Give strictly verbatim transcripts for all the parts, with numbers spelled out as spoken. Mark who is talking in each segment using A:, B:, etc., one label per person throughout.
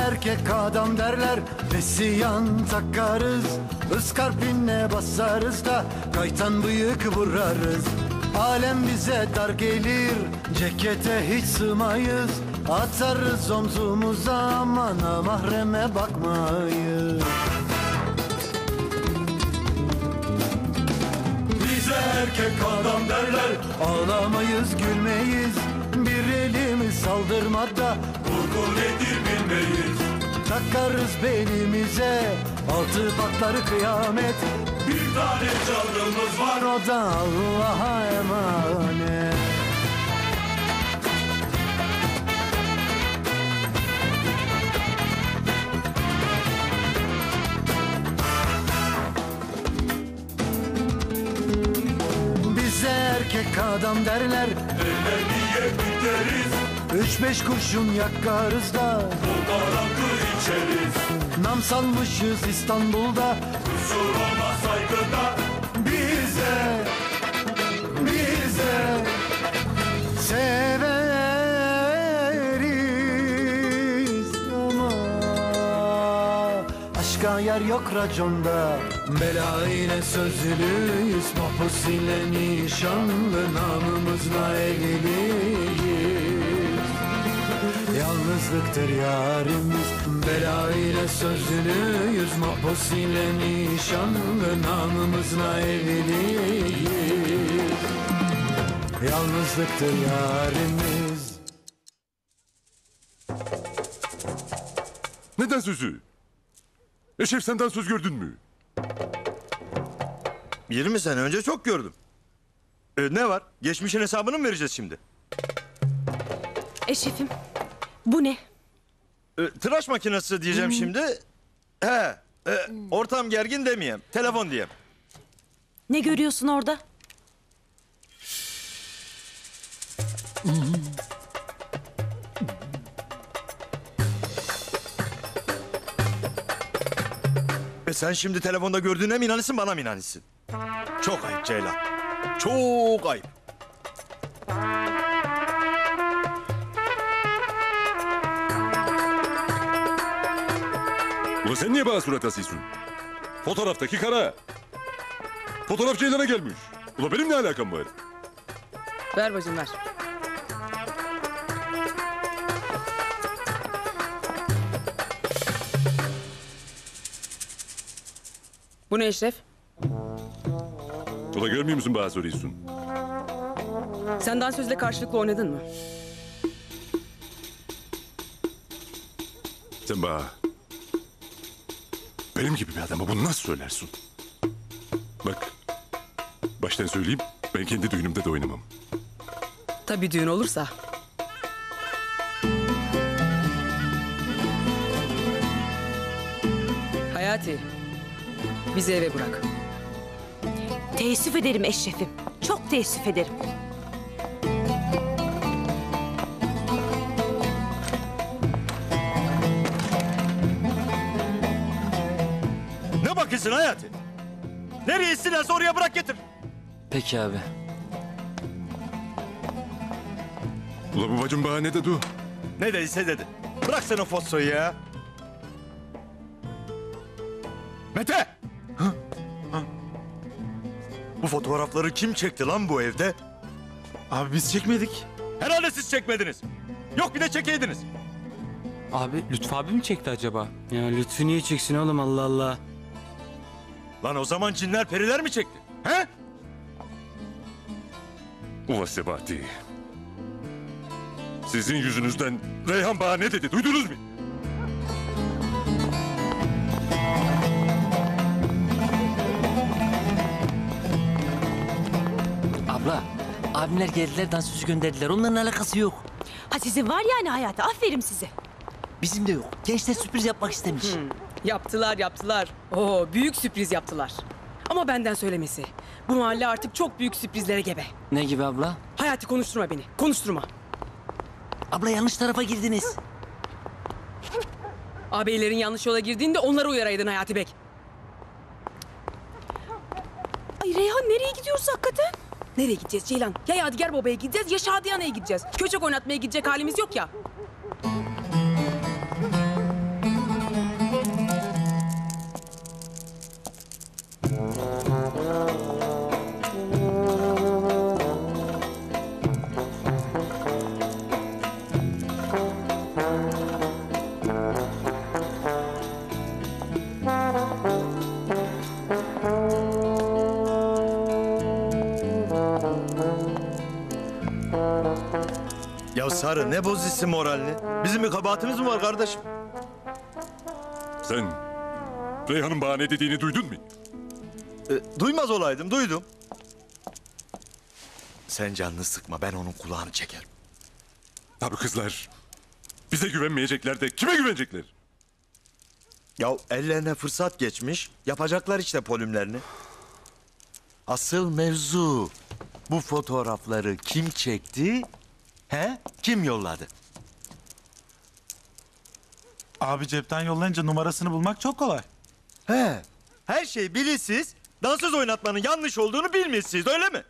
A: erkek adam derler, vesiyan takarız. Iskarpinle basarız da kaytan bıyık vurarız. Alem bize dar gelir, cekete hiç sığmayız. Atarız omzumuza, aman ha mahreme bakmayız. Bize erkek adam derler, ağlamayız gülmeyiz. Bir elimiz saldırmada korku nedir bilmeyiz. Takarız belimize altı patları kıyamet. Bir tane canımız var, o da Allah'a emanet. Bize erkek adam derler, evleniye biteriz. Üç beş kurşun yakarız da fotoğrafı içeriz. Nam salmışız İstanbul'da, kusur olmaz saygıda. Bize, bize severiz ama aşka yer yok raconda. Bela ile sözlüyüz, mahpus ile nişanlı, namımızla evliliyiz. Yalnızlıktır yarimiz, bela ile sözlüyüz, mahpus ile nişanlı, namımızla evliliyiz. Yalnızlıktır yarimiz.
B: Neden sözü? Eşref senden söz gördün mü?
C: yirmi sene önce çok gördüm. Ee, ne var? Geçmişin hesabını mı vereceğiz şimdi?
D: Eşref'im, bu ne?
C: Ee, tıraş makinesi diyeceğim
D: Hmm.
C: şimdi. He, e, ortam gergin demeyeyim. Telefon diyeyim.
D: Ne görüyorsun orada?
C: E sen şimdi telefonda gördüğüne mi inanırsın, bana mı inanırsın? Çok ayıp Ceylan. Çok ayıp.
B: Ulan sen niye bana surat asıyorsun? Fotoğraftaki kara. Fotoğraf Ceylan'a gelmiş. Ulan benim ne alakam var?
E: Ver bacım ver. Bu ne Eşref?
B: Ulan görmüyor musun bana soruyorsun?
E: Sen dansözle karşılıklı oynadın mı?
B: Sen bana benim gibi bir adama bunu nasıl söylersin? Bak, baştan söyleyeyim, ben kendi düğünümde de oynamam.
E: Tabii düğün olursa. Hayati, bizi eve bırak.
D: Teessüf ederim Eşref'im. Çok teessüf ederim.
C: Ne bakıyorsun Hayati? Nereye isterse oraya bırak getir.
F: Peki abi.
B: Ulan bu bacım bana ne dedi?
C: Ne dediyse dedi. Bırak sen o fosfoyu ya. Mete! Ha? Ha? Bu fotoğrafları kim çekti lan bu evde?
G: Abi biz çekmedik.
C: Herhalde siz çekmediniz. Yok bir de çekeydiniz.
F: Abi Lütfü abi mi çekti acaba? Ya Lütfü niye çeksin oğlum, Allah Allah.
C: Lan o zaman cinler periler mi çekti? He?
B: Ulan Sebahati. Sizin yüzünüzden Reyhan bana ne dedi, duydunuz mu?
F: Abla, abimler geldiler, dansözü gönderdiler. Onların alakası yok.
D: Ha sizin var yani Hayati, aferin size.
F: Bizim de yok. Gençler sürpriz yapmak istemiş.
E: Yaptılar yaptılar. Oo, büyük sürpriz yaptılar. Ama benden söylemesi. Bu mahalle artık çok büyük sürprizlere gebe.
F: Ne gibi abla?
E: Hayati konuşturma beni. Konuşturma.
F: Abla yanlış tarafa girdiniz.
E: Ağabeylerin yanlış yola girdiğinde onları uyaraydın Hayati Bey.
D: Ay Reyhan, nereye gidiyoruz hakikaten?
E: Nereye gideceğiz Ceylan? Ya Yadigar Baba'ya gideceğiz ya Şadiye'ye gideceğiz. Köçek oynatmaya gidecek halimiz yok ya.
C: Sarı ne bozulsun moralini? Bizim bir kabahatimiz mi var kardeşim?
B: Sen Reyhan'ın bana ne dediğini duydun mu?
C: E, duymaz olaydım, duydum. Sen canını sıkma, ben onun kulağını çekerim.
B: Tabii kızlar. Bize güvenmeyecekler de kime güvenecekler?
C: Ya ellerine fırsat geçmiş, yapacaklar işte polümlerini. Asıl mevzu, bu fotoğrafları kim çekti, he? Kim yolladı?
G: Abi cepten yollayınca numarasını bulmak çok kolay.
C: He, her şey bilisiz, dansöz oynatmanın yanlış olduğunu bilmişsiniz, öyle mi?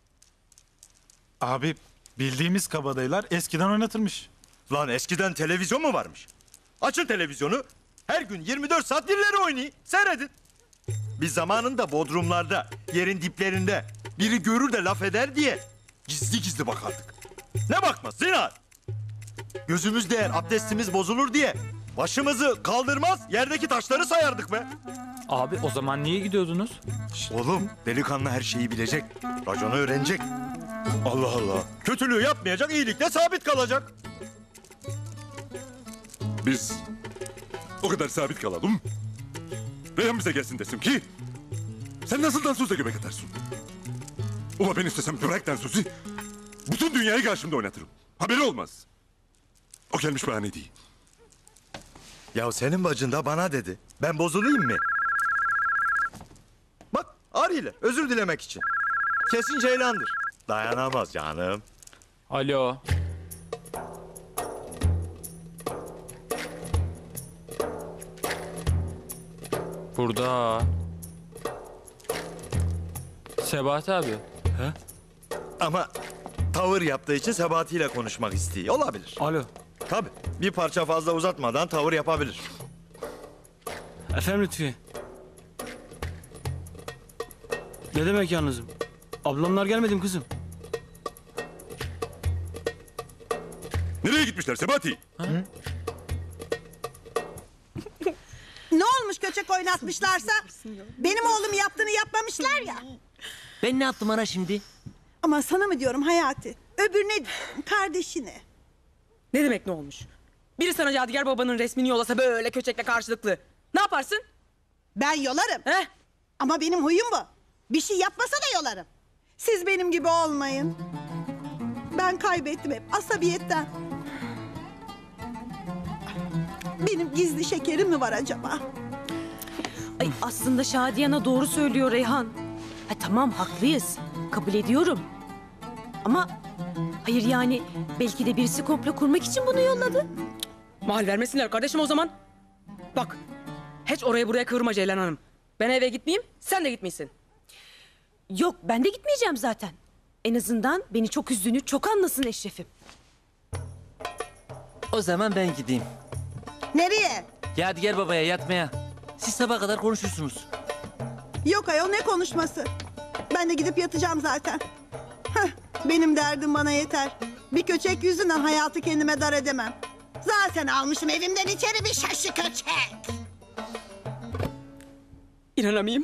G: Abi bildiğimiz kabadayılar eskiden oynatırmış.
C: Lan eskiden televizyon mu varmış? Açın televizyonu, her gün yirmi dört saat birileri oynayın, seyredin. Biz zamanında bodrumlarda, yerin diplerinde biri görür de laf eder diye gizli gizli bakardık. Ne bakmaz zinhar? Gözümüz değer, abdestimiz bozulur diye başımızı kaldırmaz, yerdeki taşları sayardık be.
F: Abi o zaman niye gidiyordunuz?
C: Oğlum, delikanlı her şeyi bilecek, raconu öğrenecek. Allah Allah. Kötülüğü yapmayacak, iyilikle sabit kalacak.
B: Biz o kadar sabit kalalım. Reyhan bize gelsin desin ki sen nasıl dansözle göbek atarsın? Ula ben istesem bırak dansözü. Bütün dünyayı karşımda oynatırım. Haberi olmaz. O gelmiş bana ne diyeyim?
C: Ya senin bacın da bana dedi. Ben bozulayım mı? Bak arıyla özür dilemek için. Kesin Ceylan'dır. Dayanamaz canım.
F: Alo. Burada. Sebahat abi. He?
C: Ama tavır yaptığı için Sebati ile konuşmak istiyor. Olabilir.
F: Alo.
C: Tabii. Bir parça fazla uzatmadan tavır yapabilir.
F: Efendim Lütfi. Ne demek yalnızım? Ablamlar gelmedim kızım.
B: Nereye gitmişler Sebati?
H: Ne olmuş köçek oynatmışlarsa? Benim oğlum yaptığını yapmamışlar ya.
I: Ben ne yaptım ana şimdi?
H: Ama sana mı diyorum Hayati? Öbürüne diyorum, kardeşine.
E: Ne demek ne olmuş? Biri sana Cadıgar Baba'nın resmini yollasa böyle köçekle karşılıklı. Ne yaparsın?
H: Ben yolarım.
E: He?
H: Ama benim huyum bu. Bir şey yapmasa da yolarım. Siz benim gibi olmayın. Ben kaybettim hep asabiyetten. Benim gizli şekerim mi var acaba?
D: Ay aslında Şadiyana doğru söylüyor Reyhan. Ha, tamam haklıyız. Kabul ediyorum. Ama hayır yani belki de birisi komplo kurmak için bunu yolladı.
E: Mal vermesinler kardeşim o zaman. Bak hiç oraya buraya kıvırma Ceylan Hanım. Ben eve gitmeyeyim, sen de gitmeysin.
D: Yok ben de gitmeyeceğim zaten. En azından beni çok üzdüğünü çok anlasın Eşref'im.
I: O zaman ben gideyim.
H: Nereye?
I: Yadigar babaya yatmaya. Siz sabah kadar konuşursunuz.
H: Yok ayol ne konuşması? Ben de gidip yatacağım zaten. Heh, benim derdim bana yeter. Bir köçek yüzünden hayatı kendime dar edemem. Zaten almışım evimden içeri bir şaşı köçek.
E: İnanamayayım.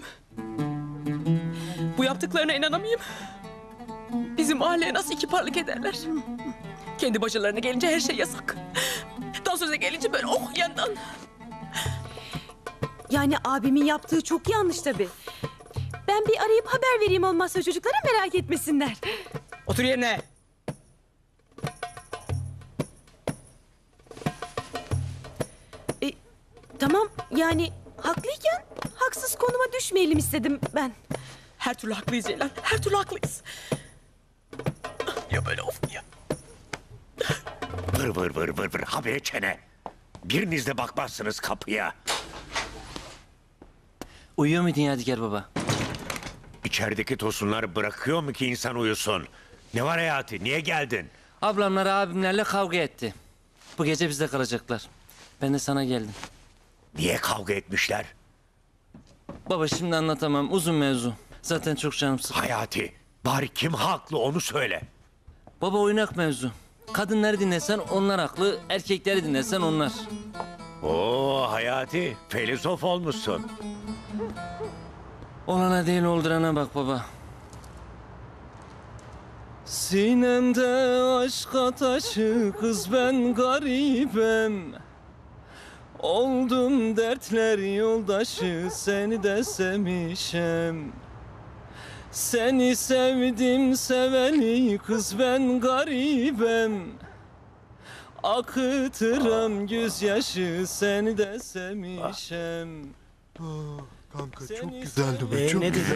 E: Bu yaptıklarına inanamayayım. Bizim mahalleye nasıl ikiparlık ederler? Kendi başlarına gelince her şey yasak. Dansöze gelince böyle oh yandan.
D: Yani abimin yaptığı çok yanlış tabii. Ben bir arayıp haber vereyim olmazsa çocuklara merak etmesinler.
E: Otur yerine.
D: E, tamam yani haklıyken haksız konuma düşmeyelim istedim ben.
E: Her türlü haklıyız Ceylan. Her türlü haklıyız. Ya böyle of ya.
J: Vır vır vır vır vır habire çene. Biriniz de bakmazsınız kapıya.
I: Uyuyor muydun Yadigar baba?
J: İçerideki tosunlar bırakıyor mu ki insan uyusun? Ne var Hayati? Niye geldin?
I: Ablamlar abimlerle kavga etti. Bu gece bizde kalacaklar. Ben de sana geldim.
J: Niye kavga etmişler?
I: Baba şimdi anlatamam. Uzun mevzu. Zaten çok canım sıkıldı.
J: Hayati, bari kim haklı onu söyle.
I: Baba oynak mevzu. Kadınları dinlesen onlar haklı. Erkekleri dinlesen onlar.
J: Oo Hayati, filozof olmuşsun.
I: Olana değil oldurana bak baba. Sinemde aşk ataşı kız ben garibim. Oldum dertler yoldaşı seni de sevmişim. Seni sevdim seveli kız ben garibim. Akıtırım gözyaşı seni de sevmişim.
A: Kanka çok güzeldi be.
I: Ee,
A: Çok
I: ne
A: güzel.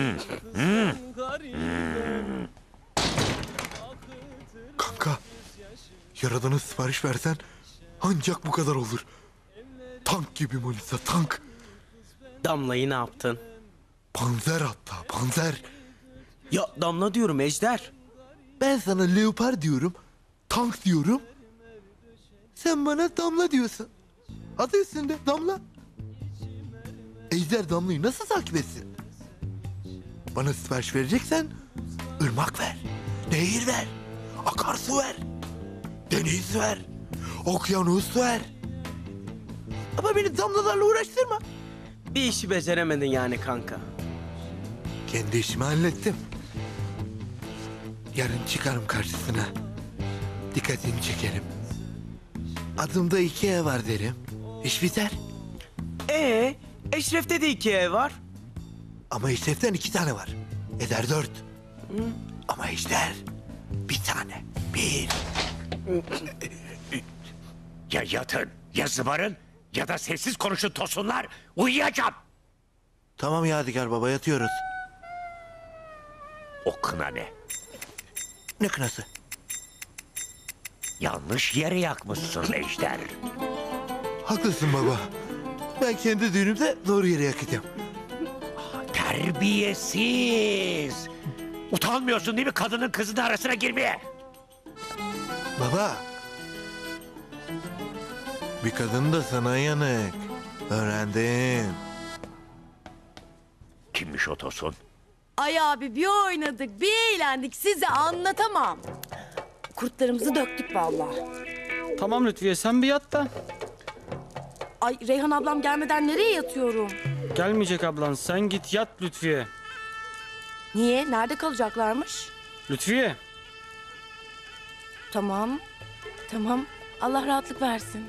A: Kanka Yaradan'a sipariş versen ancak bu kadar olur. Tank gibi Melisa, tank.
K: Damla'yı ne yaptın?
A: Panzer hatta, panzer.
K: Ya Damla diyorum Ejder.
A: Ben sana leopar diyorum, tank diyorum. Sen bana damla diyorsun. Adı üstünde damla. Ejder Damla'yı nasıl takip etsin? Bana sipariş vereceksen ırmak ver, nehir ver, akarsu ver, deniz ver, okyanus ver. Ama beni damlalarla uğraştırma.
K: Bir işi beceremedin yani kanka.
A: Kendi işimi hallettim. Yarın çıkarım karşısına. Dikkatini çekerim. Adımda iki ev var derim. İş biter.
K: Ee, Eşref'te de iki ev var.
A: Ama Eşref'ten iki tane var. Eder dört. Hı. Ama Ejder bir tane. Bir.
J: Ya yatın, ya zıbarın, ya da sessiz konuşun tosunlar. Uyuyacağım.
A: Tamam Yadigar baba, yatıyoruz.
J: O kına ne?
A: Ne kınası?
J: Yanlış yere yakmışsın Ejder.
A: Haklısın baba. Ben kendi düğünümde doğru yere yakacağım.
J: Terbiyesiz. Utanmıyorsun değil mi kadının kızının arasına girmeye?
A: Baba. Bir kadın da sana yanık. Öğrendim.
J: Kimmiş o tosun?
L: Ay abi bir oynadık, bir eğlendik. Size anlatamam. Kurtlarımızı döktük vallahi.
F: Tamam Lütfiye sen bir yat da.
L: Ay Reyhan ablam gelmeden nereye yatıyorum?
F: Gelmeyecek ablan sen git yat Lütfiye.
L: Niye? Nerede kalacaklarmış?
F: Lütfiye.
L: Tamam. Tamam. Allah rahatlık versin.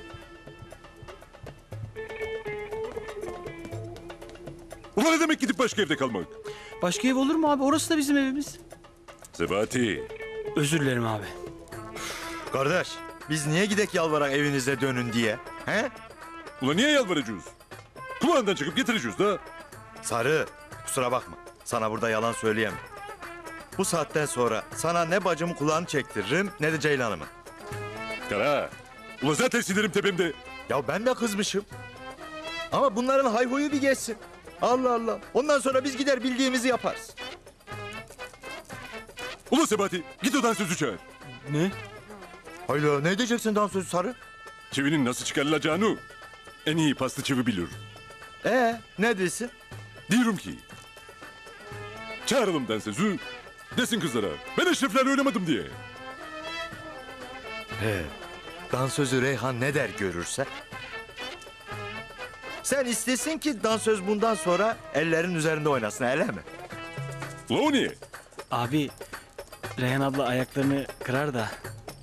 B: Ulan ne demek gidip başka evde kalmak?
F: Başka ev olur mu abi? Orası da bizim evimiz.
B: Sebati.
F: Özür dilerim abi.
C: Kardeş, biz niye gidek yalvarak evinize dönün diye? He?
B: Ulan niye yalvaracağız? Kulağından çıkıp getireceğiz da.
C: Sarı, kusura bakma. Sana burada yalan söyleyemem. Bu saatten sonra sana ne bacımın kulağını çektiririm ne de Ceylan'ımı.
B: Kara. Ulan zaten sinirim tepemde.
C: Ya ben de kızmışım. Ama bunların hayhuyu bir geçsin. Allah Allah. Ondan sonra biz gider bildiğimizi yaparız.
B: Ulan Sebati git o dansözü çağır.
F: Ne?
C: Hayla ne diyeceksin dansözü Sarı?
B: Çivinin nasıl çıkarılacağını en iyi paslı çivi bilir.
C: Ee, ne diyorsun?
B: Diyorum ki çağıralım dansözü desin kızlara ben Eşref'lerle oynamadım diye.
C: He, dansözü Reyhan ne der görürse? Sen istesin ki dansöz bundan sonra ellerin üzerinde oynasın öyle mi?
B: Ulan o niye?
F: Abi Reyhan abla ayaklarını kırar da.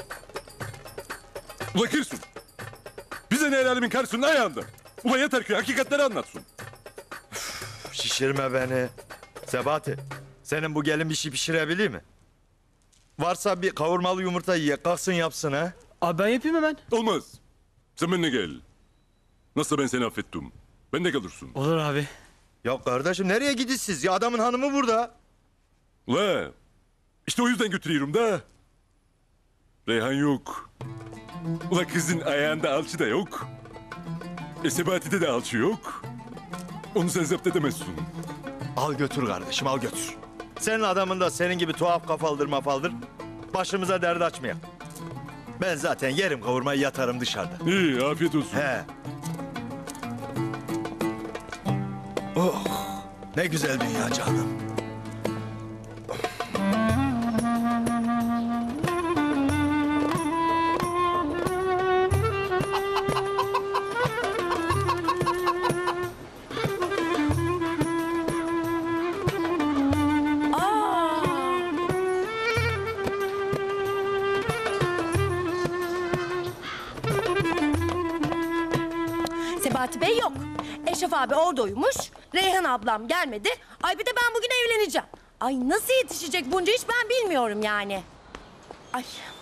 B: Ulan kırsın. Bize ne el alemin karşısının ayağında. Ulan yeter ki hakikatleri anlatsın.
C: Üf, şişirme beni. Sebati, senin bu gelin bir şey pişirebilir mi? Varsa bir kavurmalı yumurta yiye kalksın yapsın ha.
F: Abi ben yapayım hemen.
B: Olmaz. Sen benimle gel. Nasılsa ben seni affettim. Ben de kalırsın.
F: Olur abi.
C: Ya kardeşim nereye gidiyorsunuz? Ya adamın hanımı burada.
B: Ula işte o yüzden götürüyorum da. Reyhan yok. Ula kızın ayağında alçı da yok. E Sebati'de de alçı yok. Onu sen zapt edemezsin.
C: Al götür kardeşim al götür. Senin adamın da senin gibi tuhaf kafaldır mafaldır. Başımıza dert açmaya. Ben zaten yerim kavurmayı yatarım dışarıda.
B: İyi afiyet olsun.
C: He. Oh ne güzel dünya canım.
L: Sebati Bey yok. Eşref abi orada uyumuş. Reyhan ablam gelmedi. Ay bir de ben bugün evleneceğim. Ay nasıl yetişecek bunca iş ben bilmiyorum yani. Ay.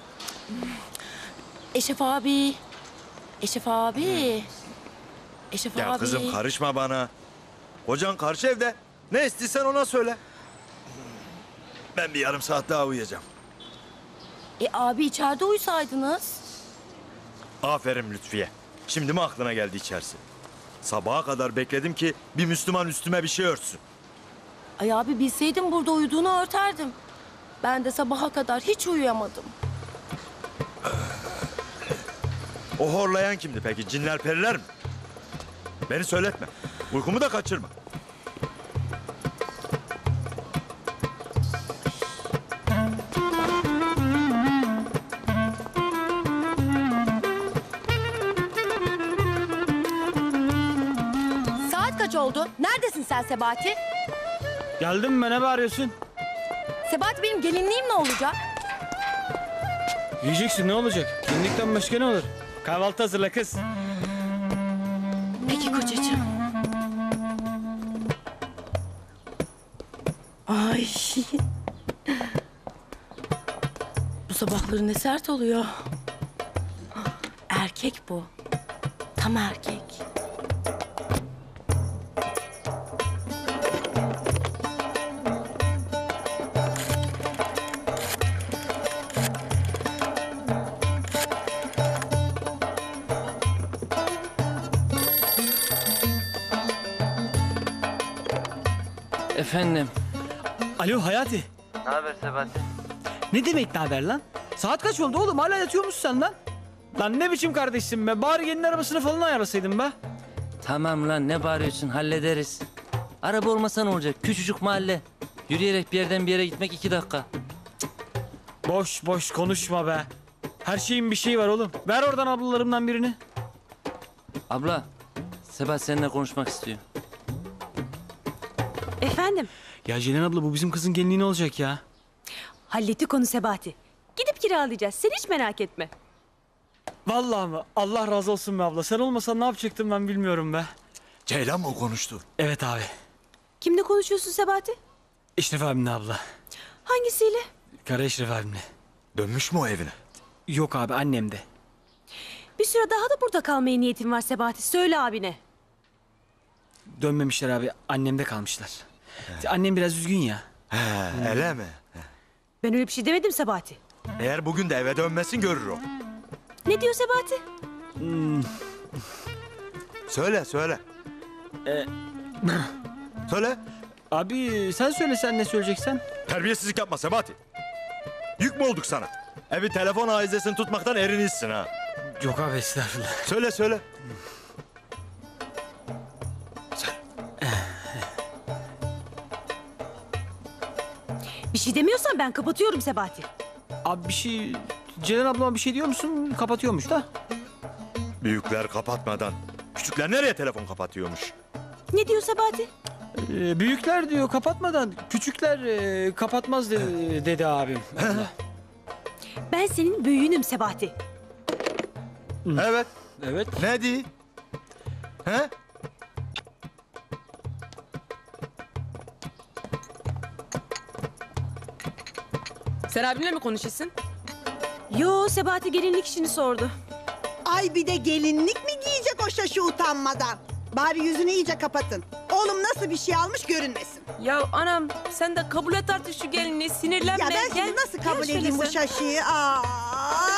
L: Eşref abi. Eşref abi. Eşref
C: Ya
L: abi.
C: kızım karışma bana. Kocan karşı evde. Ne istiyorsan ona söyle. Ben bir yarım saat daha uyuyacağım.
L: E abi içeride uyusaydınız.
C: Aferin Lütfiye. Şimdi mi aklına geldi içerisi? Sabaha kadar bekledim ki bir Müslüman üstüme bir şey örtsün.
L: Ay abi bilseydim burada uyuduğunu örterdim. Ben de sabaha kadar hiç uyuyamadım.
C: O horlayan kimdi peki? Cinler periler mi? Beni söyletme. Uykumu da kaçırma.
L: Saat kaç oldu? Neredesin sen Sebati?
F: Geldim mi? Ne bağırıyorsun?
L: Sebati benim gelinliğim ne olacak?
F: Yiyeceksin ne olacak? Kendikten başka ne olur? Kahvaltı hazırla kız.
L: Peki kocacığım. Ay. Bu sabahları ne sert oluyor. Erkek bu. Tam erkek.
I: Efendim.
K: Alo Hayati.
I: Ne haber Sebati?
K: Ne demek ne haber lan? Saat kaç oldu oğlum? Hala yatıyor musun sen lan? Lan ne biçim kardeşsin be? Bari gelin arabasını falan ayarlasaydın be.
I: Tamam lan ne bağırıyorsun hallederiz. Araba olmasa ne olacak? Küçücük mahalle. Yürüyerek bir yerden bir yere gitmek iki dakika.
K: Boş boş konuşma be. Her şeyin bir şeyi var oğlum. Ver oradan ablalarımdan birini.
I: Abla, Sebat seninle konuşmak istiyor.
D: Efendim?
K: Ya Ceylan abla bu bizim kızın gelinliği ne olacak ya?
D: Halletti konu Sebati. Gidip kiralayacağız. Sen hiç merak etme.
K: Vallahi mı? Allah razı olsun be abla. Sen olmasan ne yapacaktım ben bilmiyorum be.
C: Ceylan mı konuştu?
K: Evet abi.
D: Kimle konuşuyorsun Sebati?
K: Eşref abimle abla.
D: Hangisiyle?
K: Kara Eşref abimle.
C: Dönmüş mü o evine?
K: Yok abi annem de.
D: Bir süre daha da burada kalmaya niyetin var Sebati. Söyle abine.
K: Dönmemişler abi. Annemde kalmışlar. Annem biraz üzgün ya.
C: He, öyle mi?
D: Ben öyle bir şey demedim Sebati.
C: Eğer bugün de eve dönmesin görür o.
D: Ne diyor Sebati?
K: Hmm.
C: Söyle söyle.
K: Ee,
C: Söyle.
K: Abi sen söyle sen ne söyleyeceksen.
C: Terbiyesizlik yapma Sebati. Yük mü olduk sana? Evi telefon aizesini tutmaktan erinizsin ha.
K: Yok abi estağfurullah.
C: Söyle söyle.
D: Bir şey demiyorsan ben kapatıyorum Sebati.
K: Abi bir şey... Ceylan ablama bir şey diyor musun? Kapatıyormuş da.
C: Büyükler kapatmadan küçükler nereye telefon kapatıyormuş?
D: Ne diyor Sebati?
K: Ee, büyükler diyor kapatmadan, küçükler e, kapatmaz dedi, dedi abim.
D: Ben senin büyüğünüm Sebati.
C: Evet.
K: Evet.
C: Ne di? He?
E: Sen abimle mi konuşuyorsun?
D: Yo Sebati gelinlik işini sordu.
H: Ay bir de gelinlik mi giyecek o şaşı utanmadan? Bari yüzünü iyice kapatın. Oğlum nasıl bir şey almış görünmesin.
E: Ya anam sen de kabul et artık şu gelinliği sinirlenme.
H: Ya ben
E: Gel,
H: şimdi nasıl kabul
E: gel şöyle
H: edeyim bu
E: sen.
H: şaşıyı? Aa!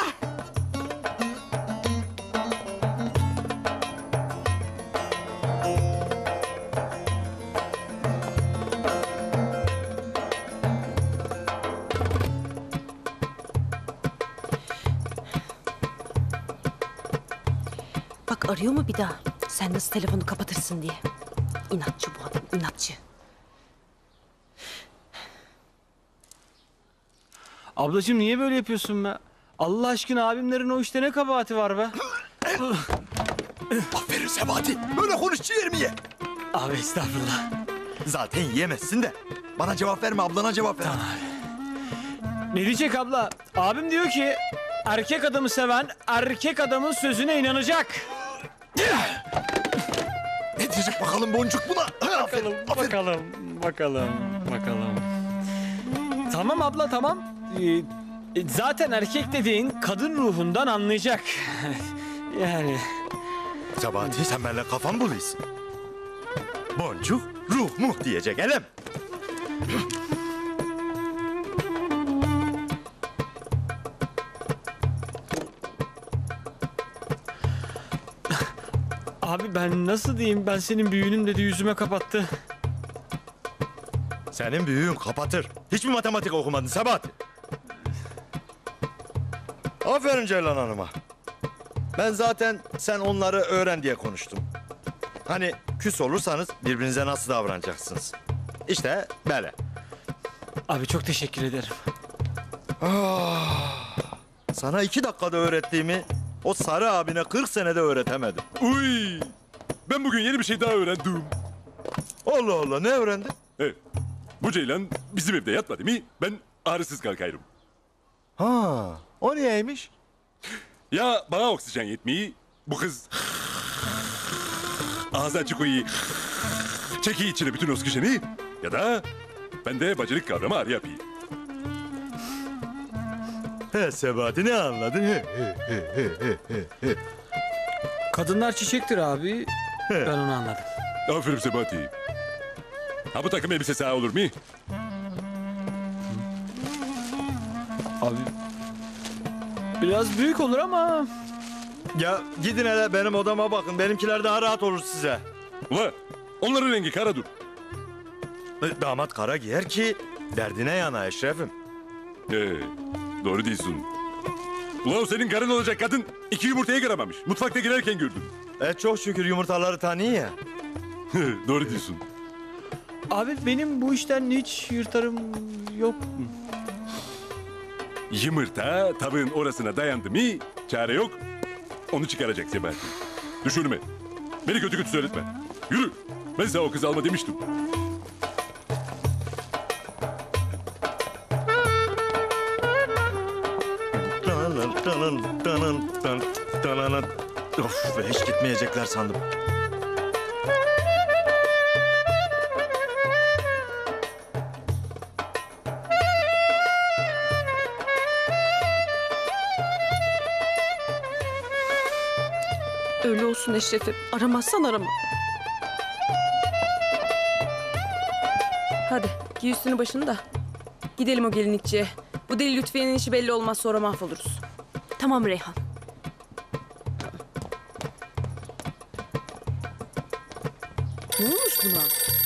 D: Bak arıyor mu bir daha? Sen nasıl telefonu kapatırsın diye. İnatçı bu adam, inatçı.
K: Ablacığım niye böyle yapıyorsun be? Allah aşkına abimlerin o işte ne kabahati var be?
C: Aferin Sebati. Böyle konuş ciğerimi ye.
K: Abi estağfurullah.
C: Zaten yiyemezsin de. Bana cevap verme, ablana cevap ver.
K: Tamam. Ne diyecek abla? Abim diyor ki erkek adamı seven erkek adamın sözüne inanacak.
C: yetecek bakalım boncuk buna.
K: Bakalım, bakalım, bakalım, bakalım. Tamam abla, tamam. Ee, zaten erkek dediğin kadın ruhundan anlayacak. Yani...
C: Sabahati sen benimle kafam buluyorsun. Boncuk ruh muh diyecek elem.
K: Abi ben nasıl diyeyim, ben senin büyüğünüm dedi yüzüme kapattı.
C: Senin büyüğün kapatır. Hiç mi matematik okumadın Sabahati? Aferin Ceylan Hanım'a. Ben zaten sen onları öğren diye konuştum. Hani küs olursanız birbirinize nasıl davranacaksınız? İşte böyle.
K: Abi çok teşekkür ederim.
C: Ah, sana iki dakikada öğrettiğimi o sarı abine kırk senede öğretemedim.
B: Uy! Ben bugün yeni bir şey daha öğrendim.
C: Allah Allah, ne öğrendin?
B: Evet. Bu Ceylan bizim evde yatmadı mı ben ağrısız kalkayım.
C: Ha, o niyeymiş?
B: Ya bana oksijen yetmiyor, bu kız ağzı açık uyuyor, çekiyor içine bütün oksijeni, ya da ben de bacılık kavramı ağrı yapayım.
C: He Sebahati, ne anladın? He, he, he, he, he, he.
K: Kadınlar çiçektir abi. Ben onu anladım.
B: Aferin Sebahati. Ha bu takım elbise sağ olur mu?
K: Abi biraz büyük olur ama...
C: Ya gidin hele benim odama bakın. Benimkiler daha rahat olur size.
B: Ula onların rengi karadır.
C: E, Damat kara giyer ki derdine yana Eşref'im.
B: Ee, doğru değilsin. Ula o senin karın olacak kadın iki yumurtayı kıramamış. Mutfakta girerken gördüm.
C: E çok şükür yumurtaları tanıyor ya.
B: Doğru diyorsun.
K: Abi benim bu işten hiç yırtarım yok.
B: Yumurta tabığın orasına dayandı mı çare yok. Onu çıkaracak Sebahattin. Düşünme. Beni kötü kötü söyletme. Yürü. Ben sana o kızı alma demiştim.
C: Of be, hiç gitmeyecekler sandım.
E: Öyle olsun Eşref'im. Aramazsan arama. Hadi giy üstünü başını da. Gidelim o gelinlikçiye. Bu deli Lütfiye'nin işi belli olmaz, sonra mahvoluruz.
D: Tamam Reyhan.
E: Ne olmuş buna?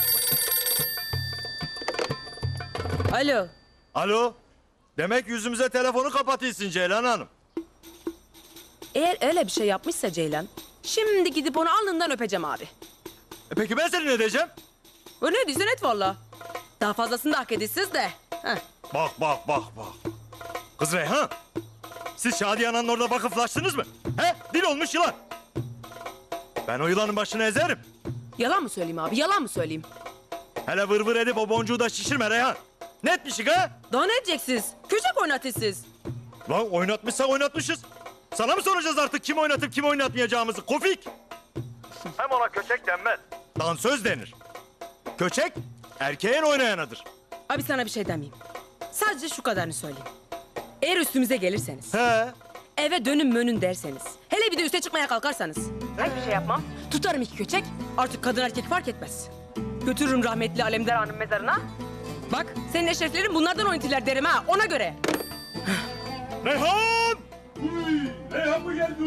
E: Alo.
C: Alo. Demek yüzümüze telefonu kapatıyorsun Ceylan Hanım.
E: Eğer öyle bir şey yapmışsa Ceylan, şimdi gidip onu alnından öpeceğim abi.
C: E peki ben seni ne diyeceğim?
E: O ne diysen et valla. Daha fazlasını da hak ediyorsunuz de. Heh.
C: Bak bak bak bak. Kız Reyhan. Siz Şadiye Ana'nın orada vakıflaştınız mı? He? Dil olmuş yılan. Ben o yılanın başını ezerim.
E: Yalan mı söyleyeyim abi, yalan mı söyleyeyim?
C: Hele vır vır edip o boncuğu da şişirme Reyhan. Ne etmişik ha?
E: Daha ne edeceksiniz? Köşek oynatıyorsunuz.
C: Lan oynatmışsa oynatmışız. Sana mı soracağız artık kim oynatıp kim oynatmayacağımızı? Kofik. Hem ona köçek denmez. Dansöz denir. Köçek erkeğin oynayanıdır.
E: Abi sana bir şey demeyeyim. Sadece şu kadarını söyleyeyim. Eğer üstümüze gelirseniz,
C: He.
E: eve dönün mönün derseniz, hele bir de üste çıkmaya kalkarsanız, hiçbir şey yapmam. Tutarım iki köçek, artık kadın erkek fark etmez. Götürürüm rahmetli Alemdar Hanım mezarına. Bak, senin eşreflerin bunlardan oynatırlar derim ha, ona göre.
C: Reyhan!
B: Reyhan mı geldi?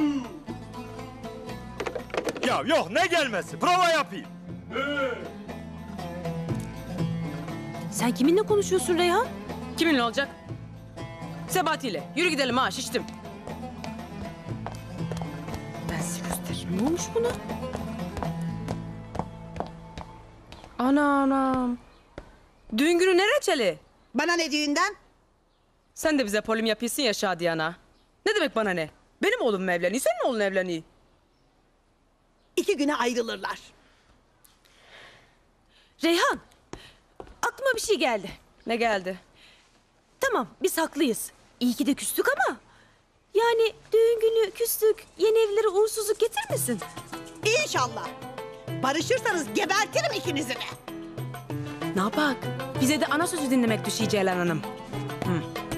C: Ya yok ne gelmesi? Prova yapayım.
D: Sen kiminle konuşuyorsun Reyhan?
E: Kiminle olacak? Sebahati ile. Yürü gidelim ha, şiştim. Ben size gösteririm.
D: Ne olmuş buna?
E: Ana anam. Düğün günü ne reçeli?
H: Bana ne düğünden?
E: Sen de bize polim yapıyorsun ya Şadiye ana. Ne demek bana ne? Benim oğlum mu evleniyor, senin oğlun evleniyor.
H: İki güne ayrılırlar.
D: Reyhan, aklıma bir şey geldi.
E: Ne geldi?
D: Tamam, biz haklıyız. İyi ki de küstük ama... Yani düğün günü küstük, yeni evlilere uğursuzluk getirmesin.
H: İnşallah. Barışırsanız gebertirim ikinizi de.
E: Ne yapak? Bize de ana sözü dinlemek düşüyor Ceylan Hanım. Hı.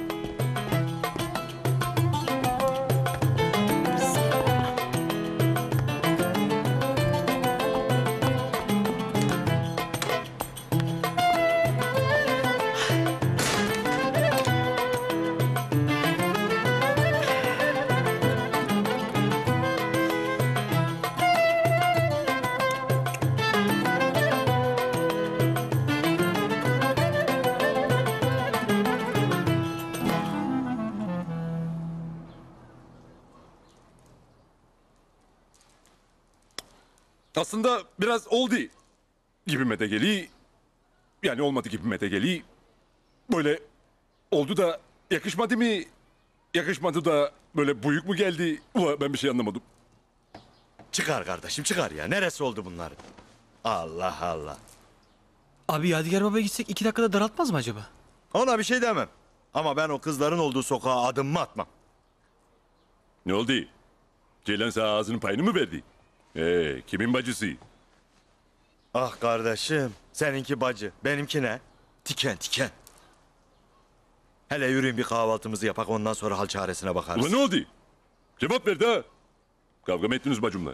B: Aslında biraz oldu gibime de geliyor. Yani olmadı gibime de geliyor. Böyle oldu da yakışmadı mı? Yakışmadı da böyle büyük mü geldi? Ula ben bir şey anlamadım.
C: Çıkar kardeşim çıkar ya. Neresi oldu bunlar? Allah Allah.
K: Abi Yadigar Baba'ya gitsek iki dakikada daraltmaz mı acaba?
C: Ona bir şey demem. Ama ben o kızların olduğu sokağa adımımı atmam.
B: Ne oldu? Ceylan sana ağzının payını mı verdi? Ee, kimin bacısı?
C: Ah kardeşim. Seninki bacı. Benimki ne? Tiken tiken. Hele yürüyün bir kahvaltımızı yapak ondan sonra hal çaresine bakarız.
B: Ulan ne oldu? Cevap ver de. Kavga mı ettiniz bacımla?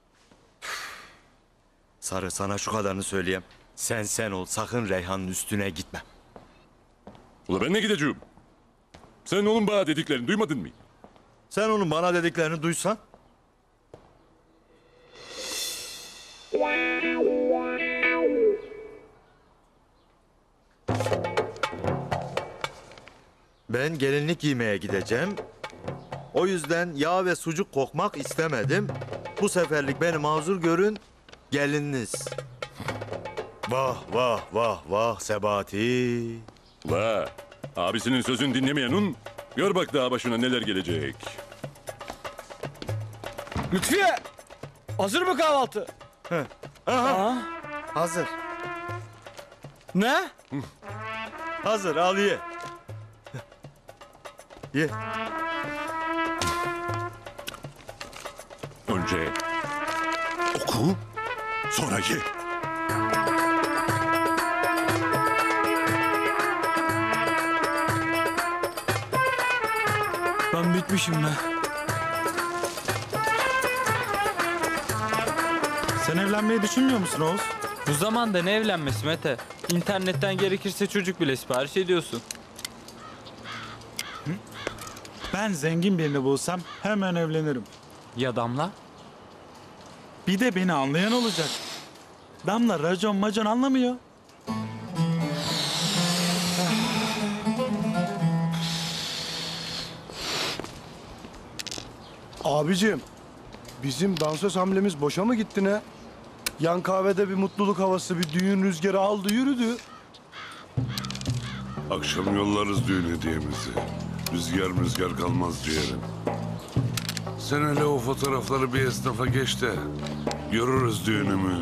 C: Sarı sana şu kadarını söyleyeyim. Sen sen ol sakın Reyhan'ın üstüne gitme.
B: Ula ben ne gideceğim? Sen onun bana dediklerini duymadın mı?
C: Sen onun bana dediklerini duysan. Ben gelinlik giymeye gideceğim. O yüzden yağ ve sucuk kokmak istemedim. Bu seferlik beni mazur görün, gelininiz. Vah vah vah vah Sebati.
B: Ula abisinin sözünü dinlemeyenin gör bak daha başına neler gelecek.
K: Lütfiye! Hazır mı kahvaltı?
C: Aha. Hazır.
K: Ne?
C: Hazır al ye. Ye.
B: Önce oku, sonra ye.
K: Ben bitmişim be.
G: Sen evlenmeyi düşünmüyor musun Oğuz?
F: Bu zamanda ne evlenmesi Mete? İnternetten gerekirse çocuk bile sipariş ediyorsun.
G: Ben zengin birini bulsam hemen evlenirim.
F: Ya Damla?
G: Bir de beni anlayan olacak. Damla racon macon anlamıyor.
M: Abicim, bizim dansöz hamlemiz boşa mı gitti ne? Yan kahvede bir mutluluk havası, bir düğün rüzgarı aldı yürüdü.
N: Akşam yollarız düğün hediyemizi. Rüzgar rüzgar kalmaz ciğerim. Sen hele o fotoğrafları bir esnafa geç de görürüz düğünü müğünü.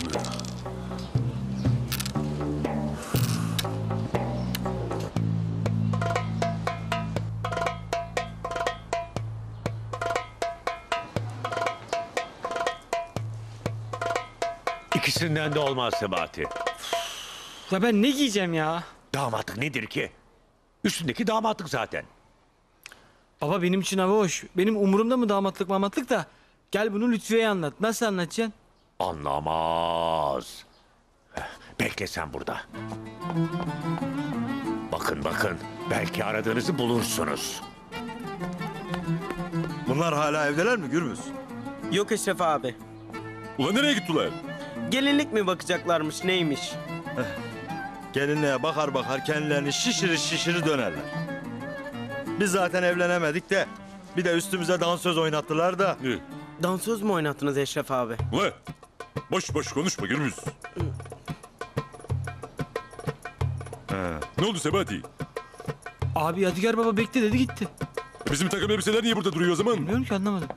J: İkisinden de olmaz Sebati.
K: Ya ben ne giyeceğim ya?
J: Damatlık nedir ki? Üstündeki damatlık zaten.
K: Baba benim için hava hoş. Benim umurumda mı damatlık mamatlık da. Gel bunu Lütfiye'ye anlat. Nasıl anlatacaksın?
J: Anlamaz. Bekle sen burada. Bakın bakın. Belki aradığınızı bulursunuz.
C: Bunlar hala evdeler mi Gürbüz?
O: Yok Eşref abi.
B: Ulan nereye gittiler?
O: Gelinlik mi bakacaklarmış neymiş?
C: Gelinliğe bakar bakar kendilerini şişirir şişirir dönerler. Biz zaten evlenemedik de bir de üstümüze dansöz oynattılar da.
B: Ne?
O: Dansöz mü oynattınız Eşref abi?
B: Ulan boş boş konuşma Gürbüz. Ne oldu Sebati?
K: Abi Yadigar Baba bekle dedi gitti.
B: Bizim takım elbiseler niye burada duruyor o zaman?
K: Bilmiyorum ki anlamadım.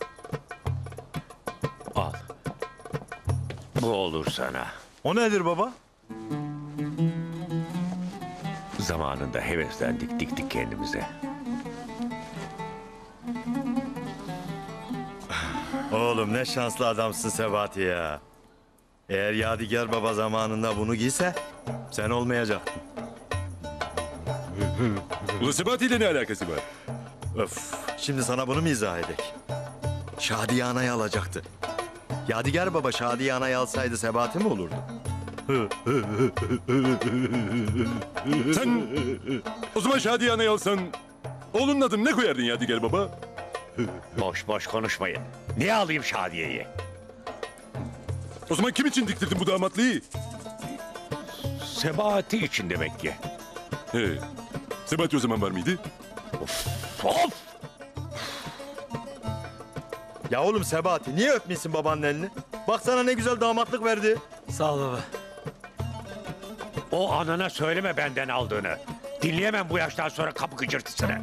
J: Al. Bu olur sana.
C: O nedir baba?
J: Zamanında heveslendik diktik kendimize.
C: Oğlum ne şanslı adamsın Sebati ya. Eğer Yadigar Baba zamanında bunu giyse sen olmayacaktın.
B: Ulan Sebahat ile ne alakası var?
C: Öf, şimdi sana bunu mu izah edek? Şadiye Ana'yı alacaktı. Yadigar Baba Şadiye Ana'yı alsaydı Sebahati mi olurdu?
B: Sen o zaman Şadiye Ana'yı alsan oğlunun adını ne koyardın Yadigar Baba?
J: Boş boş konuşmayın. Niye alayım Şadiye'yi?
B: O zaman kim için diktirdin bu damatlığı?
J: Sebahati için demek ki.
B: He. Sebahati o zaman var mıydı?
J: Of! Of!
C: Ya oğlum Sebahati niye öpmesin babanın elini? Bak sana ne güzel damatlık verdi.
K: Sağ ol baba.
J: O anana söyleme benden aldığını. Dinleyemem bu yaştan sonra kapı gıcırtısını.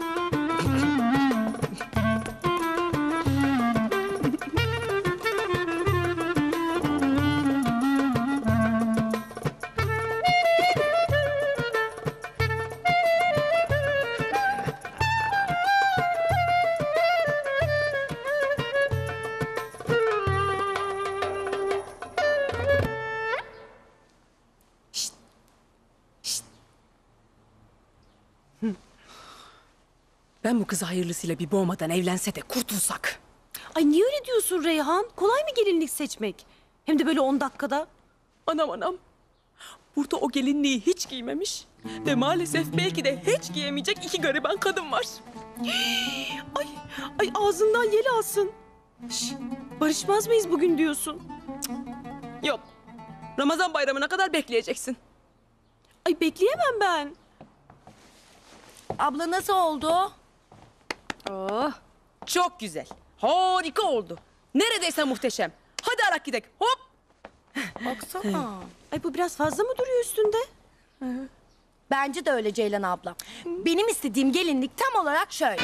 E: Ben bu kızı hayırlısıyla bir boğmadan evlense de kurtulsak.
D: Ay niye öyle diyorsun Reyhan? Kolay mı gelinlik seçmek? Hem de böyle on dakikada.
E: Anam anam. Burada o gelinliği hiç giymemiş. Ve maalesef belki de hiç giyemeyecek iki gariban kadın var.
D: Ay, ay ağzından yel alsın. Şş, barışmaz mıyız bugün diyorsun?
E: Yok. Ramazan bayramına kadar bekleyeceksin.
D: Ay bekleyemem ben.
L: Abla nasıl oldu?
E: Oh, çok güzel. Harika oldu. Neredeyse muhteşem. Hadi arak gidelim. Hop.
L: Baksana.
D: Ay bu biraz fazla mı duruyor üstünde?
L: Bence de öyle Ceylan abla. Benim istediğim gelinlik tam olarak şöyle.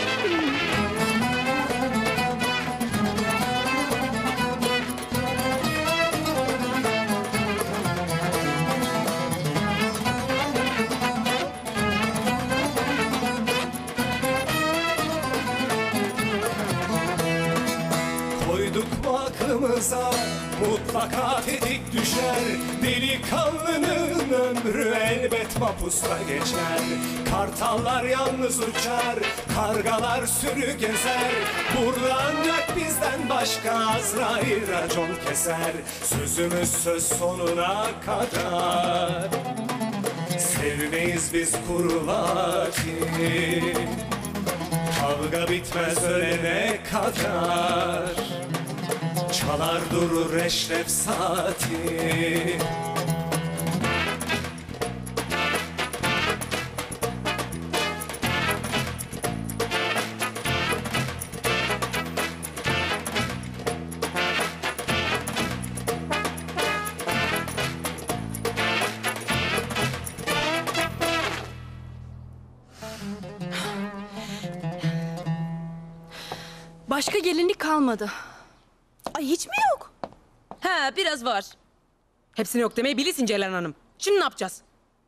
P: Koyduk mu aklımıza mutlaka tetik düşer. Delikanlının ömrü elbet mapusta geçer. Kartallar yalnız uçar, kargalar sürü gezer. Burada ancak bizden başka Azrail racon keser. Sözümüz söz sonuna kadar. Sevmeyiz biz kurvati. Kavga bitmez ölene kadar. Çalar durur eşref saati.
L: Başka gelinlik kalmadı.
D: Ay hiç mi yok?
E: He biraz var. Hepsini yok demeyi bilirsin Ceylan Hanım. Şimdi ne yapacağız?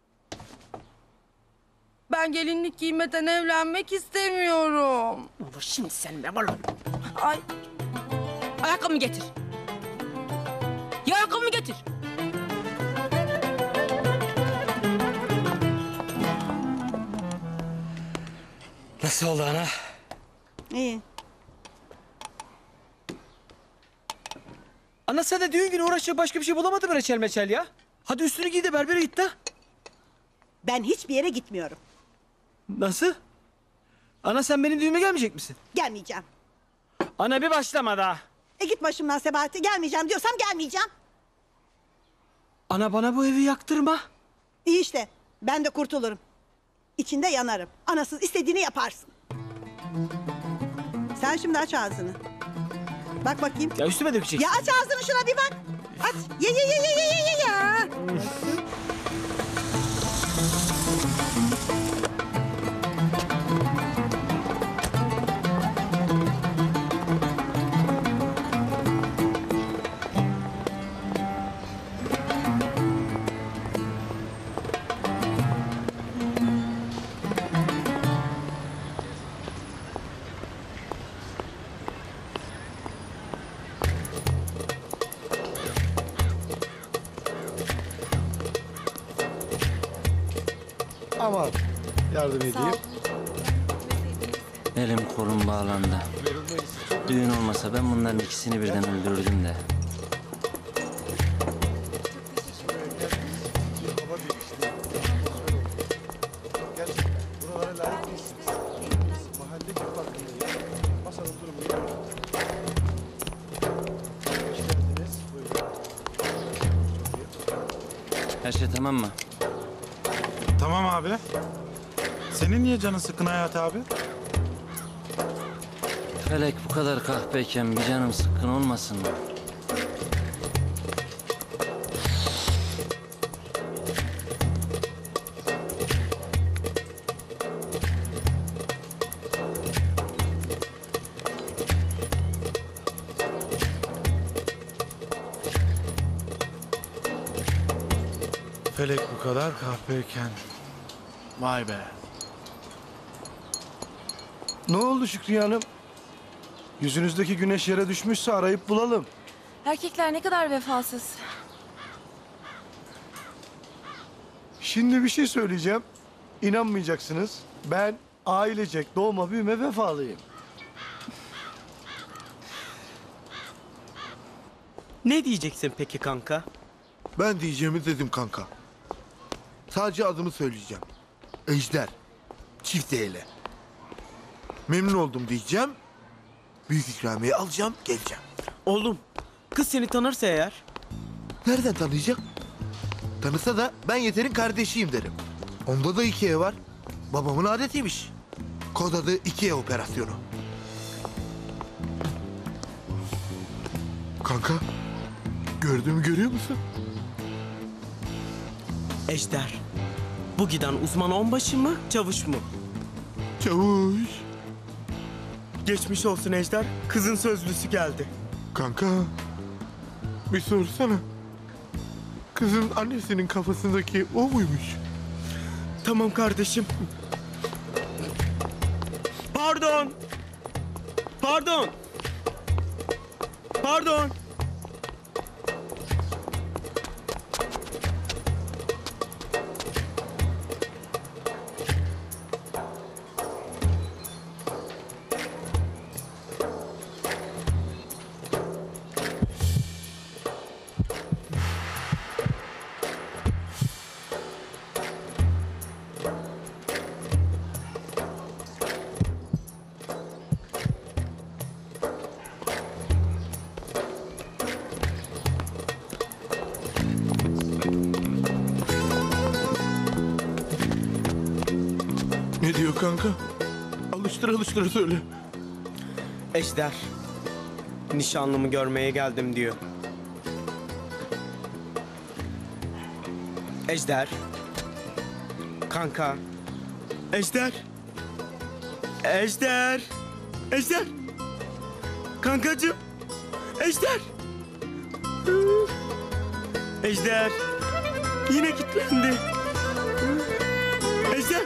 L: Ben gelinlik giymeden evlenmek istemiyorum.
E: Olur şimdi sen be oğlum.
L: Ay.
E: Ayakkabımı getir. Ya ayakkabımı getir.
K: Nasıl oldu ana?
H: İyi.
K: Ana sen de düğün günü uğraşacak başka bir şey bulamadın mı reçel meçel ya? Hadi üstünü giy de berbere git de.
H: Ben hiçbir yere gitmiyorum.
K: Nasıl? Ana sen benim düğüme gelmeyecek misin?
H: Gelmeyeceğim.
K: Ana bir başlama daha.
H: E git başımdan Sebahati. Gelmeyeceğim diyorsam gelmeyeceğim.
K: Ana bana bu evi yaktırma.
H: İyi işte. Ben de kurtulurum. İçinde yanarım. Anasız istediğini yaparsın. Sen şimdi aç ağzını. Bak bakayım.
K: Ya üstüme dökeceksin.
H: Ya aç ağzını şuna bir bak. Aç. Ye ye ye ye ye ye ye ya.
M: Aman yardım edeyim.
I: Elim kolum bağlandı. Düğün olmasa ben bunların ikisini birden öldürürdüm de. Her şey tamam mı?
G: Tamam abi. Senin niye canın sıkın Hayati abi?
I: Felek bu kadar kahpeyken bir canım sıkkın olmasın mı?
G: Felek bu kadar kahpeyken. Vay be.
M: Ne oldu Şükriye Hanım? Yüzünüzdeki güneş yere düşmüşse arayıp bulalım.
Q: Erkekler ne kadar vefasız.
M: Şimdi bir şey söyleyeceğim. İnanmayacaksınız. Ben ailecek doğma büyüme vefalıyım.
O: Ne diyeceksin peki kanka?
A: Ben diyeceğimi dedim kanka. Sadece adımı söyleyeceğim. Ejder. Çift E ile. Memnun oldum diyeceğim. Büyük ikramiye alacağım, geleceğim.
O: Oğlum, kız seni tanırsa eğer.
A: Nereden tanıyacak? Tanısa da ben Yeter'in kardeşiyim derim. Onda da iki E var. Babamın adetiymiş. Kod adı iki E operasyonu. Kanka, gördüğümü görüyor musun?
O: Ejder, bu giden uzman onbaşı mı, çavuş mu?
A: Çavuş.
O: Geçmiş olsun Ejder, kızın sözlüsü geldi.
A: Kanka, bir sorsana. Kızın annesinin kafasındaki o muymuş?
O: Tamam kardeşim. Pardon. Pardon. Pardon.
A: Ne diyor kanka? Alıştır alıştır söyle.
O: Ejder, nişanlımı görmeye geldim diyor. Ejder. Kanka. Ejder. Ejder. Ejder. Kankacığım. Ejder. Ejder. Yine kilitlendi. Ejder.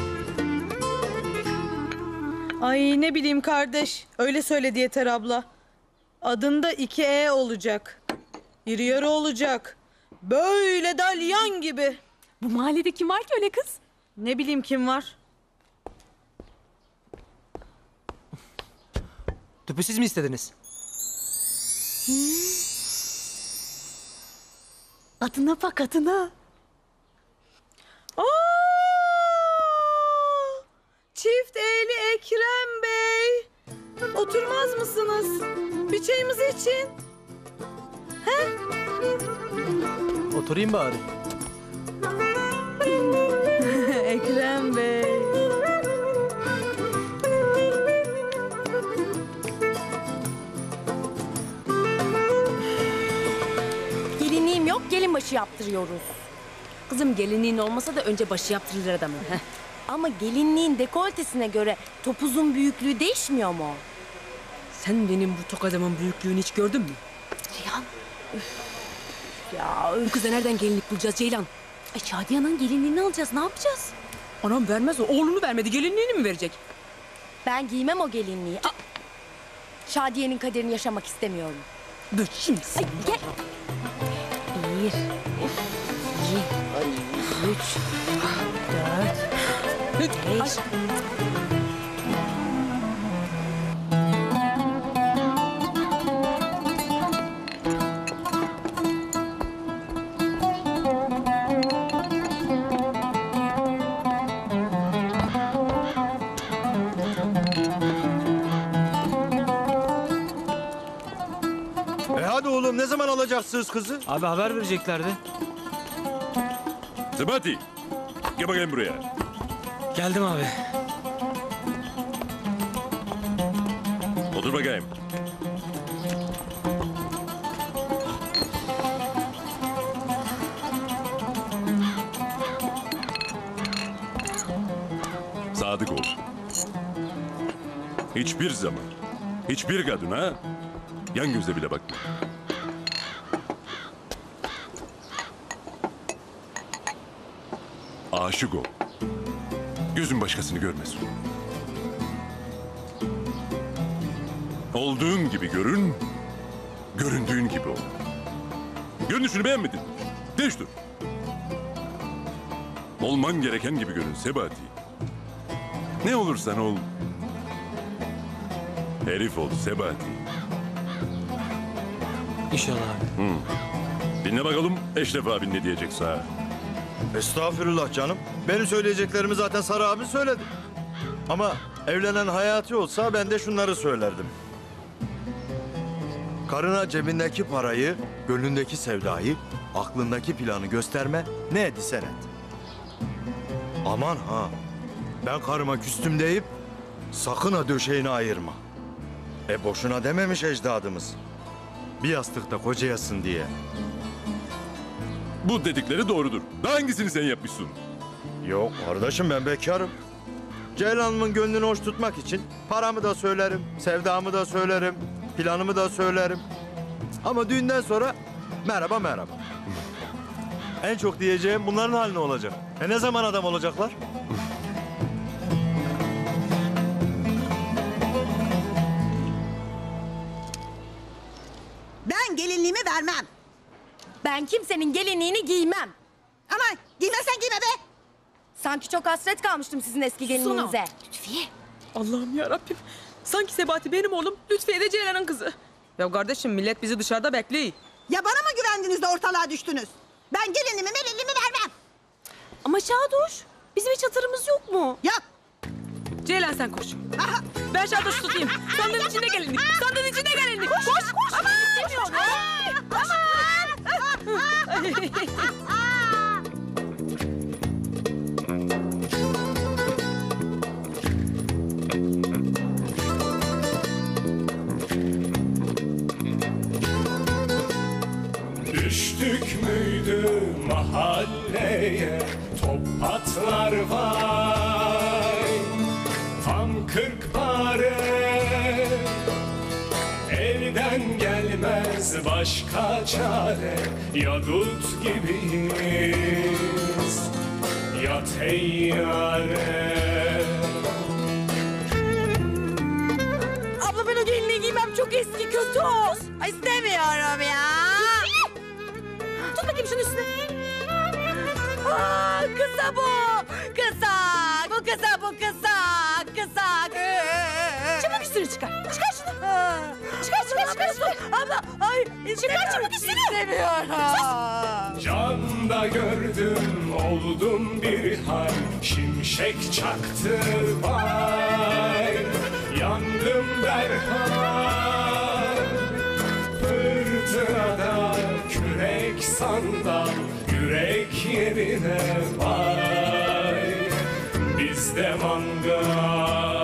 R: Ay ne bileyim kardeş. Öyle söyledi Yeter abla. Adında iki E olacak. İri yarı olacak. Böyle dalyan gibi.
D: Bu mahallede kim var ki öyle kız?
R: Ne bileyim kim var?
K: Tüpü siz mi istediniz?
D: Adına bak adına.
R: Aa! Çift E'li Ekrem Bey. Oturmaz mısınız? Bir çayımız için. He?
K: Oturayım bari.
R: Ekrem Bey.
L: Gelinliğim yok, gelin başı yaptırıyoruz.
E: Kızım gelinliğin olmasa da önce başı yaptırılır adamın. Heh.
L: Ama gelinliğin dekoltesine göre topuzun büyüklüğü değişmiyor mu?
E: Sen benim bu tokadımın büyüklüğünü hiç gördün mü?
D: Ceylan.
E: Ya bu kıza nereden gelinlik bulacağız Ceylan?
D: Ay Şadiye Ana'nın gelinliğini alacağız. Ne yapacağız?
E: Anam vermez o. Oğlunu vermedi. Gelinliğini mi verecek?
L: Ben giymem o gelinliği. Aa, Şadiye'nin kaderini yaşamak istemiyorum.
E: Dur şimdi sen.
D: Ay, gel. Bir, iki, üç, dört,
E: Ay.
C: E hadi oğlum, ne zaman alacaksınız kızı?
K: Abi haber vereceklerdi.
B: Sebati, gel bakayım buraya.
K: Geldim abi.
B: Otur bakayım. Sadık ol. Hiçbir zaman, hiçbir kadına yan gözle bile bakma. Aşık ol. Gözün başkasını görmesin. Olduğun gibi görün, göründüğün gibi ol. Görünüşünü beğenmedin. Değiştir. Olman gereken gibi görün Sebati. Ne olursan ol. Herif ol Sebati.
K: İnşallah abi.
B: Hı. Dinle bakalım Eşref abin ne diyecek sana.
C: Estağfurullah canım. Benim söyleyeceklerimi zaten Sarı abi söyledi. Ama evlenen Hayati olsa ben de şunları söylerdim. Karına cebindeki parayı, gönlündeki sevdayı, aklındaki planı gösterme, ne edisen et. Aman ha, ben karıma küstüm deyip sakın ha döşeğini ayırma. E boşuna dememiş ecdadımız. Bir yastıkta kocayasın diye.
B: Bu dedikleri doğrudur. Daha hangisini sen yapmışsın?
C: Yok kardeşim, ben bekarım. Ceylan'ımın gönlünü hoş tutmak için paramı da söylerim, sevdamı da söylerim, planımı da söylerim. Ama düğünden sonra merhaba merhaba. En çok diyeceğim bunların hali ne olacak? E ne zaman adam olacaklar?
H: Ben gelinliğimi vermem.
L: Ben kimsenin gelinliğini giymem.
H: Ama giymezsen giyme be.
L: Sanki çok hasret kalmıştım sizin eski gelinliğinize.
E: Lütfiye. Allah'ım ya Rabbim. Sanki Sebati benim oğlum, Lütfiye de Ceylan'ın kızı. Ya kardeşim millet bizi dışarıda bekliyor.
H: Ya bana mı güvendiniz de ortalığa düştünüz? Ben gelinimi melinimi vermem.
D: Ama Şadoş, bizim hiç hatırımız yok mu?
H: Yok.
E: Ceylan sen koş. Aha. Ben Şadoş'u tutayım. Sandığın içinde gelinlik. Sandığın içinde gelinlik. Koş koş. koş. Aman. Aman.
P: Düştük müydü mahalleye, top patlar vay. Tam kırk pare, elden gelmez başka çare. Ya dut gibiyiz, ya teyyare.
L: Abla ben o gelinliği giymem, çok eski, kötü o. Ay istemiyorum ya.
E: Tut bakayım şunun üstüne.
L: Aa, kısa bu. Kısa. Bu kısa, bu kısa. Kısa.
E: Çabuk üstünü çıkar. Çıkar şunu. Çıkar çıkar çıkar şunu.
L: Abla ay
E: Çıkar çabuk üstünü.
L: İstemiyorum.
P: Canda gördüm oldum bir hal, şimşek çaktı vay. Yandım derhal, fırtınada kürek sandal, yürek yerine vay. Bizde mangal.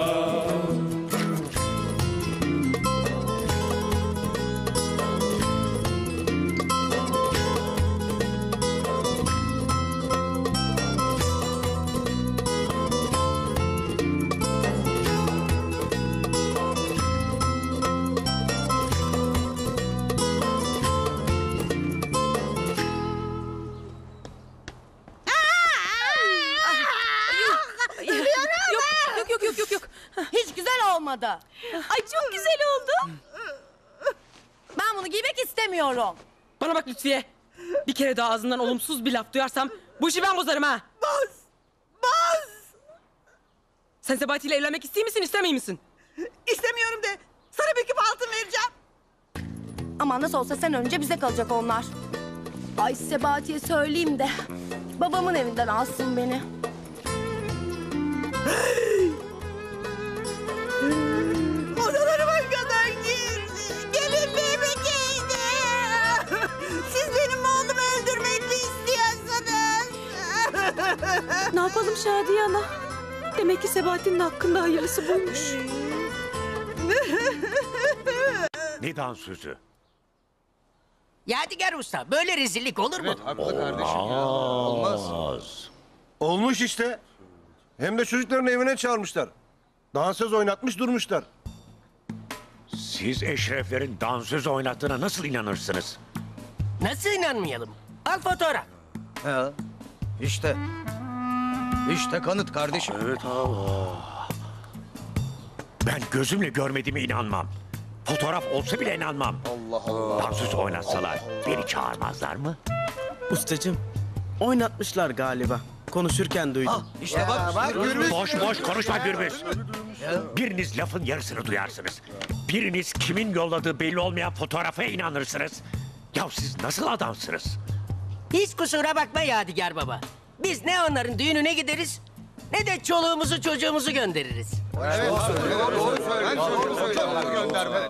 L: Ölüyorum.
E: Yok yok yok yok yok.
L: Hiç güzel olmadı.
D: Ay çok güzel oldu.
L: Ben bunu giymek istemiyorum.
E: Bana bak Lütfiye. Bir kere daha ağzından olumsuz bir laf duyarsam bu işi ben bozarım ha.
H: Baz! Baz!
E: Sen Sebati ile evlenmek istiyor musun, istemiyor musun?
H: İstemiyorum de. Sana bir küp altın vereceğim.
L: Ama nasıl olsa sen önce bize kalacak onlar. Ay Sebati'ye söyleyeyim de babamın evinden alsın beni.
H: Odalarıma kadar girdi. Gelinliğimi giydi. Siz benim oğlumu öldürmek mi istiyorsunuz?
D: Ne yapalım Şadiye ana? Demek ki Sebahattin'in hakkında hayırlısı buymuş.
J: Ne dansözü?
S: Yadigar Usta, böyle rezillik olur mu?
J: Olmaz.
M: Olmuş işte. Hem de çocukların evine çağırmışlar. Dansöz oynatmış durmuşlar.
J: Siz Eşreflerin dansöz oynattığına nasıl inanırsınız?
S: Nasıl inanmayalım? Al fotoğraf.
T: Ya, işte. İşte kanıt kardeşim.
J: Evet Allah. Ben gözümle görmediğime inanmam. Fotoğraf olsa bile inanmam.
T: Allah Allah.
J: Dansöz oynatsalar beni çağırmazlar mı?
O: Ustacığım, oynatmışlar galiba. Konuşurken duydum.
T: Ah, işte bak, bak Gürbüz.
J: Boş boş konuşma Gürbüz. Biriniz lafın yarısını duyarsınız. Biriniz kimin yolladığı belli olmayan fotoğrafa inanırsınız. Ya siz nasıl adamsınız?
S: Hiç kusura bakma Yadigar Baba. Biz ne onların düğününe gideriz, ne de çoluğumuzu çocuğumuzu göndeririz.
T: Evet, doğru söylüyor. Doğru söylüyor. Doğru söylüyor. Gönderme.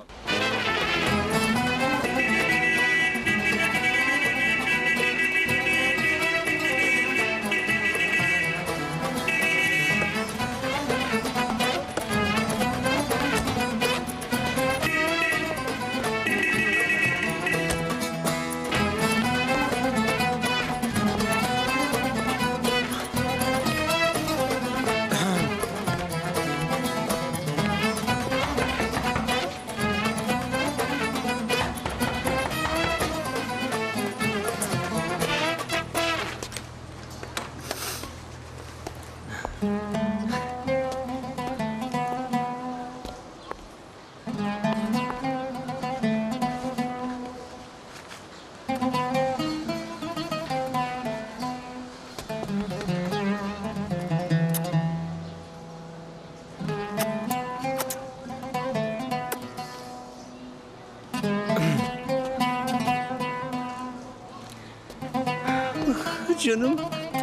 O: Canım.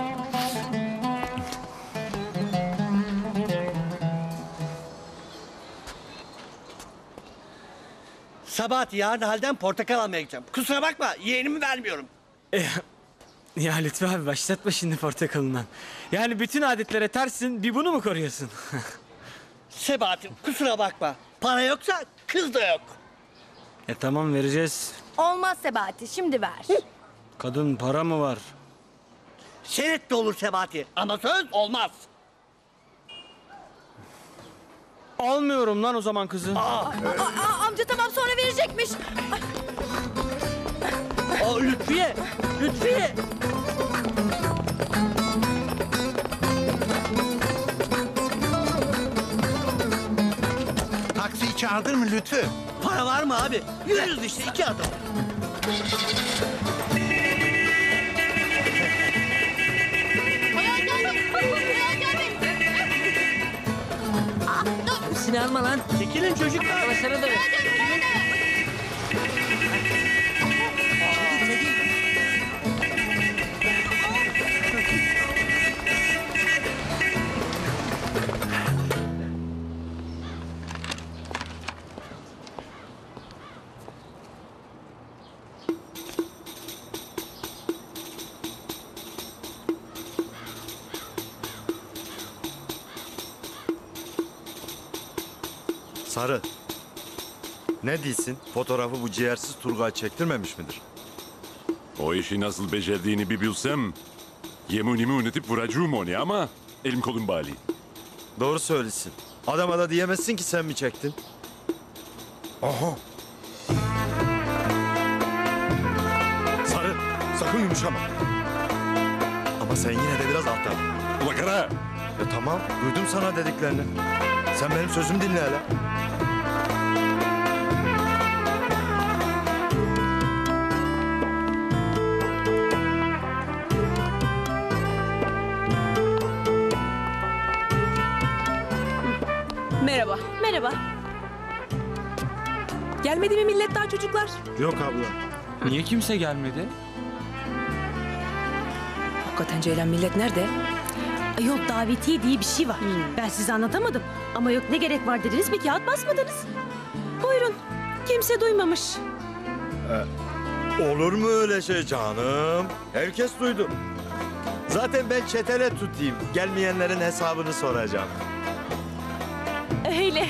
U: Sabah yarın halden portakal almaya gideceğim. Kusura bakma yeğenimi vermiyorum.
K: Ya Lütfü abi başlatma şimdi portakalından. Yani bütün adetlere tersin, bir bunu mu koruyorsun?
U: Sebahat'im kusura bakma. Para yoksa kız da yok.
K: Ya tamam vereceğiz.
L: Olmaz Sebati, şimdi ver.
K: Kadın para mı var?
U: Senet de olur Sebahat'i ama söz olmaz.
K: Almıyorum lan o zaman kızı.
L: Aa, aa, amca tamam sonra verecekmiş.
U: Aa, Lütfiye, Lütfiye.
T: Taksiyi çağırdın mı Lütfü?
U: Para var mı abi? Yürüyoruz işte iki adım.
S: Hepsini alma lan.
U: Çekilin çocuklar.
S: Arkadaşlara da ver.
C: Sarı. Ne diyorsun? Fotoğrafı bu ciğersiz Turgay çektirmemiş midir?
B: O işi nasıl becerdiğini bir bilsem... ...yeminimi unutip vuracağım onu ama... ...elim kolum bağlı.
C: Doğru söylesin. Adama da diyemezsin ki sen mi çektin? Aha. Sarı, sakın yumuşama. Ama sen yine de biraz alttan.
B: Ula kara!
C: Ya tamam, duydum sana dediklerini. Sen benim sözümü dinle hele.
D: Merhaba.
E: Gelmedi mi millet daha çocuklar?
K: Yok abla. Niye kimse gelmedi?
E: Hakikaten Ceylan millet nerede?
D: Ay yok, davetiye diye bir şey var. Ben size anlatamadım. Ama yok, ne gerek var dediniz, bir kağıt basmadınız. Buyurun. Kimse duymamış.
C: Olur mu öyle şey canım? Herkes duydu. Zaten ben çetele tutayım. Gelmeyenlerin hesabını soracağım.
D: Öyle.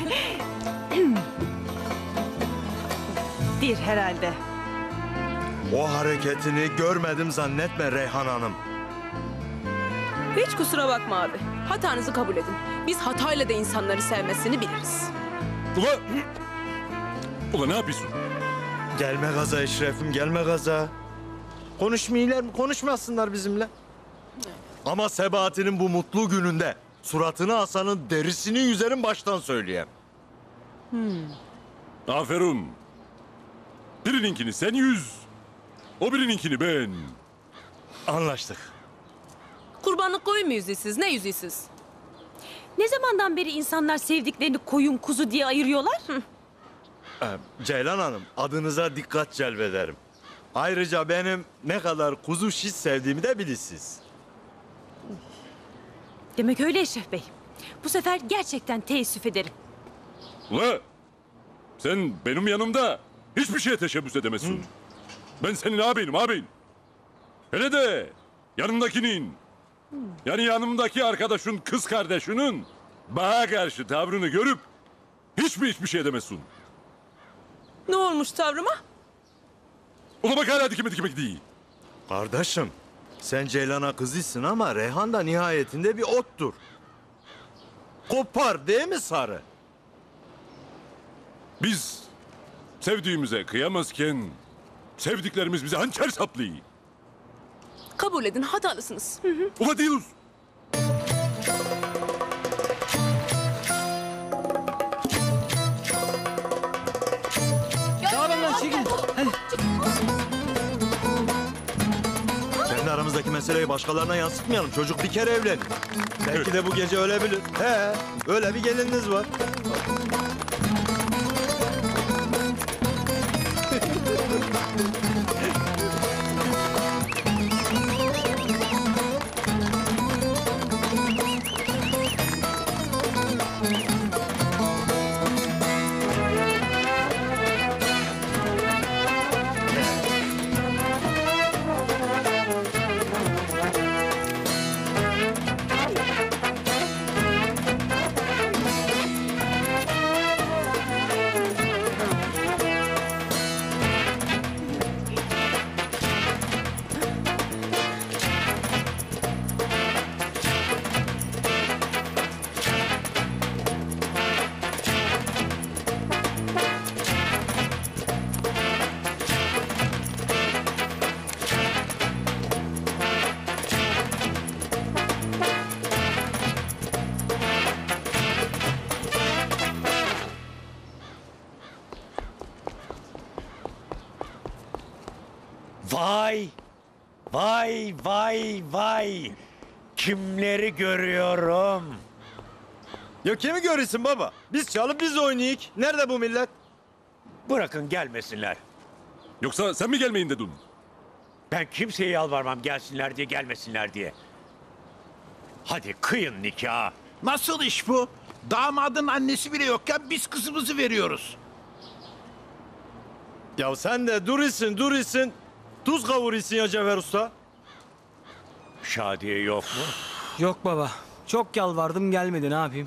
D: Dir herhalde.
C: O hareketini görmedim zannetme Reyhan Hanım.
E: Hiç kusura bakma abi. Hatanızı kabul edin. Biz hatayla da insanları sevmesini biliriz.
B: Ula! Ula ne yapıyorsun?
C: Gelme gaza Eşref'im, gelme gaza. Konuşmayırlar mı? Konuşmasınlar bizimle. Ama Sebahat'inin bu mutlu gününde suratını asanın derisini yüzerim baştan söyleyeyim.
B: Aferin. Birininkini sen yüz. O birininkini ben.
C: Anlaştık.
E: Kurbanlık koyun mu yüzüysüz? Ne yüzüysüz?
D: Ne zamandan beri insanlar sevdiklerini koyun, kuzu diye ayırıyorlar? Hı.
C: Ee, Ceylan Hanım, adınıza dikkat celbederim. Ayrıca benim ne kadar kuzu şiş sevdiğimi de bilirsiniz.
D: Demek öyle Eşref Bey. Bu sefer gerçekten teessüf ederim.
B: Ula! Sen benim yanımda hiçbir şeye teşebbüs edemezsin. Ben senin ağabeyinim, ağabeyin. Hele de yanımdakinin, yani yanımdaki arkadaşın kız kardeşinin bana karşı tavrını görüp hiç mi hiçbir şey demezsin.
E: Ne olmuş tavrıma?
B: Ula bak hala dikime dikime değil.
C: Kardeşim, sen Ceylan'a kızısın ama Reyhan da nihayetinde bir ottur. Kopar değil mi Sarı?
B: Biz sevdiğimize kıyamazken sevdiklerimiz bize hançer saplıyor.
E: Kabul edin, hatalısınız.
B: Ula değiliz.
K: Dağılın lan, çekilin. Hadi.
C: Kendi aramızdaki meseleyi başkalarına yansıtmayalım. Çocuk bir kere evlendi. Belki de bu gece ölebilir. He, öyle bir gelininiz var.
J: Vay! Vay vay vay! Kimleri görüyorum?
C: Ya kimi görürsün baba? Biz çalıp biz oynayık. Nerede bu millet?
J: Bırakın gelmesinler.
B: Yoksa sen mi gelmeyin dedin?
J: Ben kimseye yalvarmam gelsinler diye gelmesinler diye. Hadi kıyın nikahı.
F: Nasıl iş bu? Damadın annesi bile yokken biz kızımızı veriyoruz.
C: Ya sen de dur isin, dur isin. Tuz kavur isin ya Cevher Usta.
J: Şadiye yok mu?
K: Yok baba. Çok yalvardım, gelmedi, ne yapayım?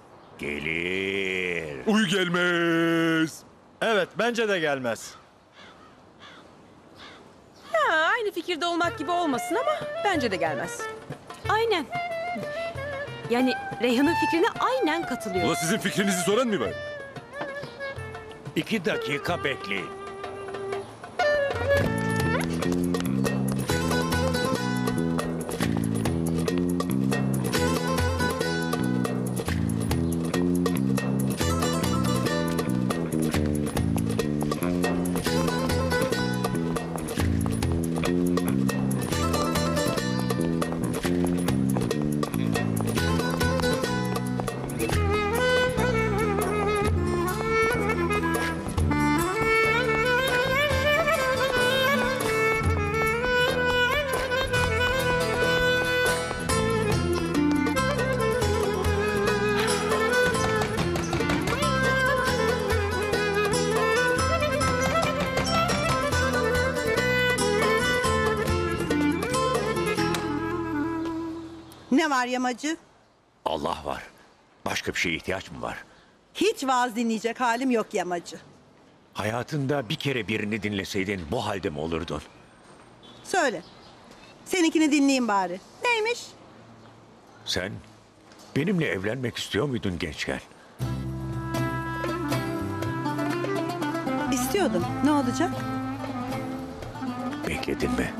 J: Gelir.
B: Uy gelmez.
C: Evet, bence de gelmez.
E: Ha, aynı fikirde olmak gibi olmasın ama bence de gelmez.
D: Aynen. Yani Reyhan'ın fikrine aynen katılıyor.
B: Ula sizin fikrinizi soran mı var?
J: İki dakika bekleyin.
H: Ne var Yamacı?
J: Allah var. Başka bir şeye ihtiyaç mı var?
H: Hiç vaaz dinleyecek halim yok Yamacı.
J: Hayatında bir kere birini dinleseydin bu halde mi olurdun?
H: Söyle. Seninkini dinleyeyim bari. Neymiş?
J: Sen benimle evlenmek istiyor muydun gençken?
H: İstiyordum. Ne olacak?
J: Bekledin mi?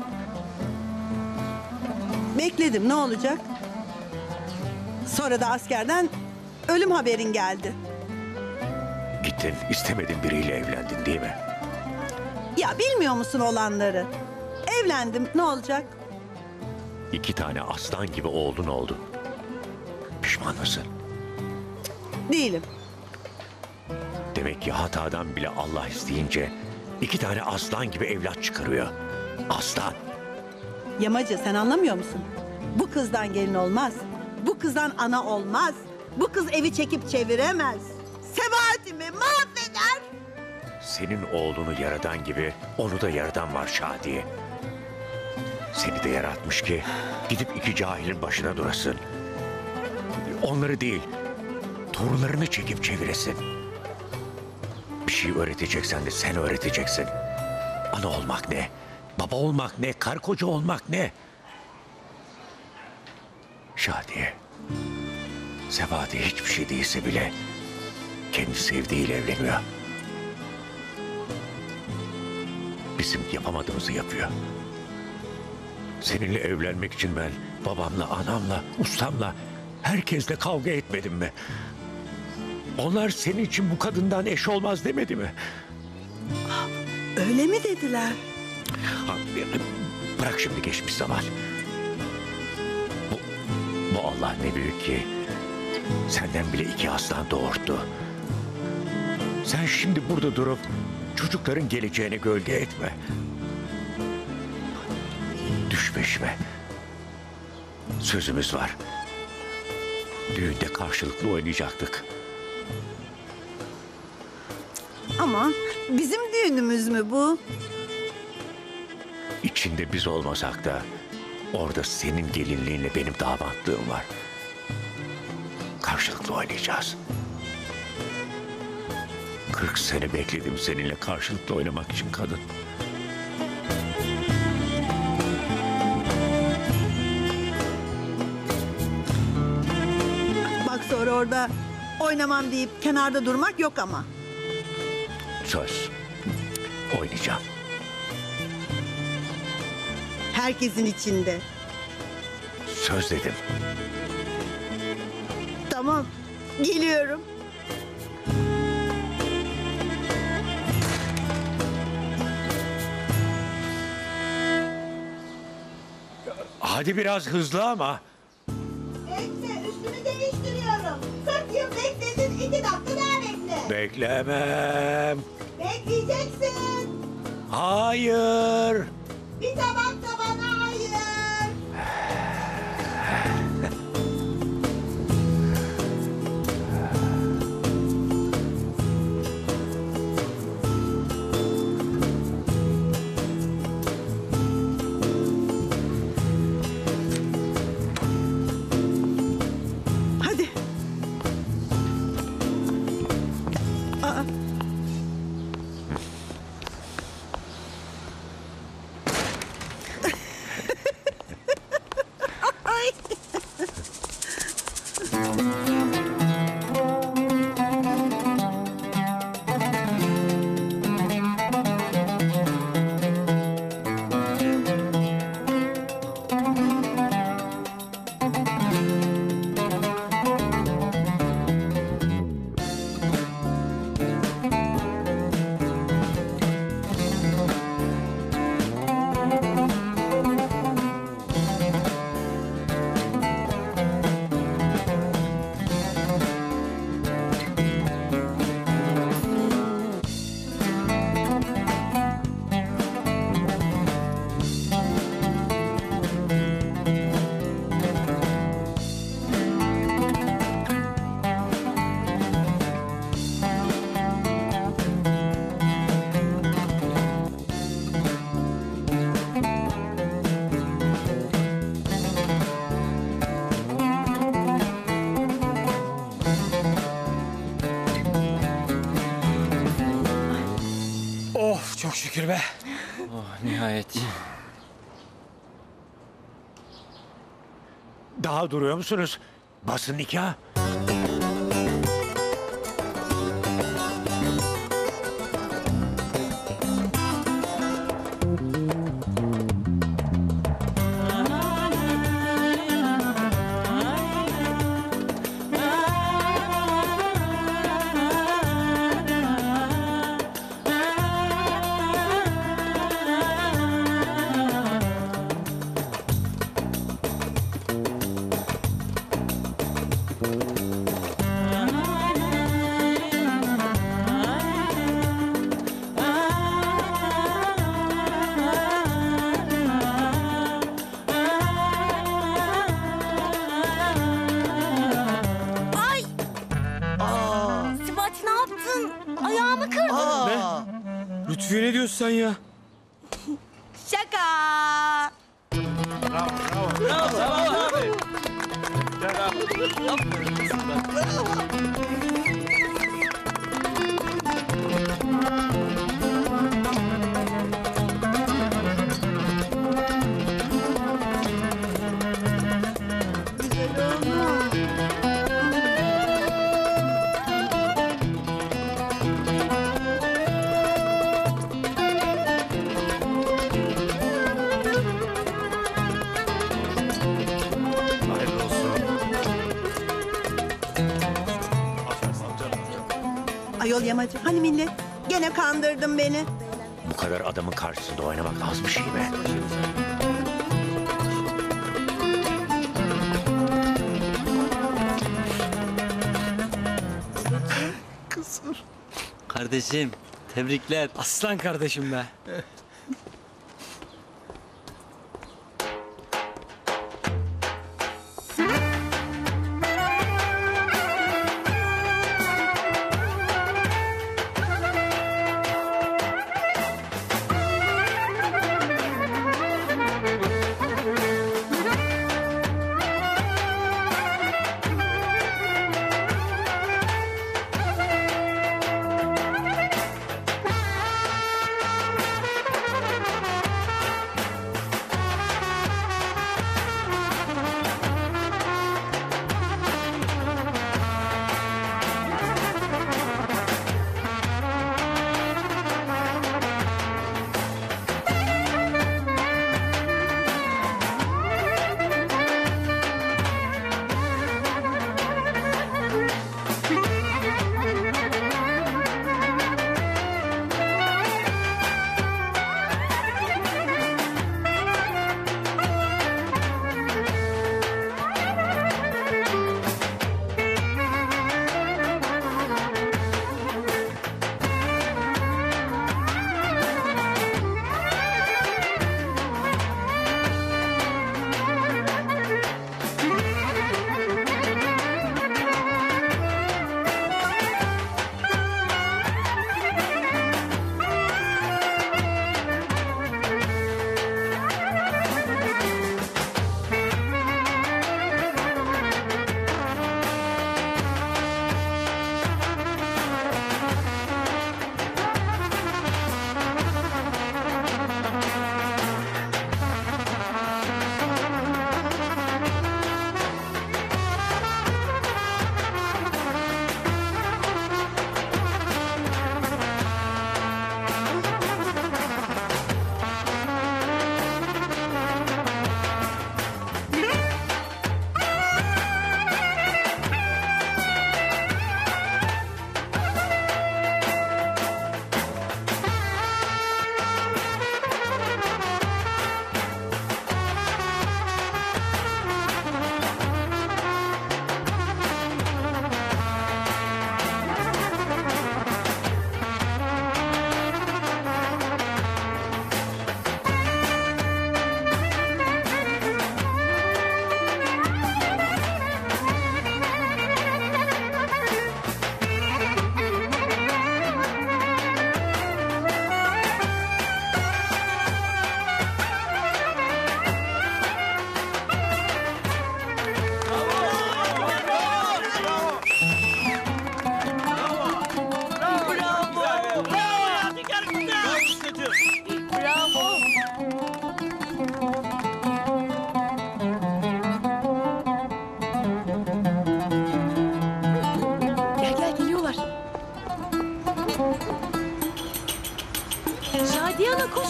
H: Bekledim. Ne olacak? Sonra da askerden ölüm haberin geldi.
J: Gittin, istemediğin biriyle evlendin değil mi?
H: Ya bilmiyor musun olanları? Evlendim. Ne olacak?
J: İki tane aslan gibi oğlun oldu. Pişman mısın?
H: Değilim.
J: Demek ki hatadan bile Allah isteyince iki tane aslan gibi evlat çıkarıyor. Aslan.
H: Yamacı sen anlamıyor musun? Bu kızdan gelin olmaz. Bu kızdan ana olmaz. Bu kız evi çekip çeviremez. Sebahatimi mahveder.
J: Senin oğlunu yaradan gibi onu da yaradan var Şadiye. Seni de yaratmış ki gidip iki cahilin başına durasın. Onları değil, torunlarını çekip çeviresin. Bir şey öğreteceksen de sen öğreteceksin. Ana olmak ne? Baba olmak ne? Karı koca olmak ne? Şadiye, Sebahat'e hiçbir şey değilse bile kendi sevdiğiyle evleniyor. Bizim yapamadığımızı yapıyor. Seninle evlenmek için ben babamla, anamla, ustamla, herkesle kavga etmedim mi? Onlar senin için bu kadından eş olmaz demedi mi?
H: Öyle mi dediler?
J: Ha, bırak şimdi geçmiş zaman. Bu, bu Allah ne büyük ki senden bile iki aslan doğurttu. Sen şimdi burada durup çocukların geleceğine gölge etme. Düş peşime. Sözümüz var. Düğünde karşılıklı oynayacaktık.
H: Ama bizim düğünümüz mü bu?
J: İçinde biz olmasak da orada senin gelinliğinle benim damatlığım var. Karşılıklı oynayacağız. Kırk sene bekledim seninle karşılıklı oynamak için kadın.
H: Bak sonra orada oynamam deyip kenarda durmak yok ama.
J: Söz. Oynayacağım.
H: Herkesin içinde.
J: Söz dedim.
H: Tamam. Geliyorum.
J: Hadi biraz hızlı ama.
H: Bekle üstümü değiştiriyorum. kırk yıl bekledin iki dakika daha bekle.
J: Beklemem.
H: Bekleyeceksin.
J: Hayır.
H: Bir tabak da bana hayır. Hadi. Aa.
K: şükür be.
I: Oh nihayet.
J: Daha duruyor musunuz? Basın nikah.
L: Ay! Sibati ne yaptın? Ayağımı kırdın.
K: Ne? Lütfiye ne diyorsun sen ya?
L: Şaka.
J: Hayırlı olsun.
H: Ayol Yamacı hani millet? Gene kandırdın beni.
J: Bu kadar adamın karşısında oynamak az bir şey be.
I: Kızım. Kardeşim tebrikler.
K: Aslan kardeşim be.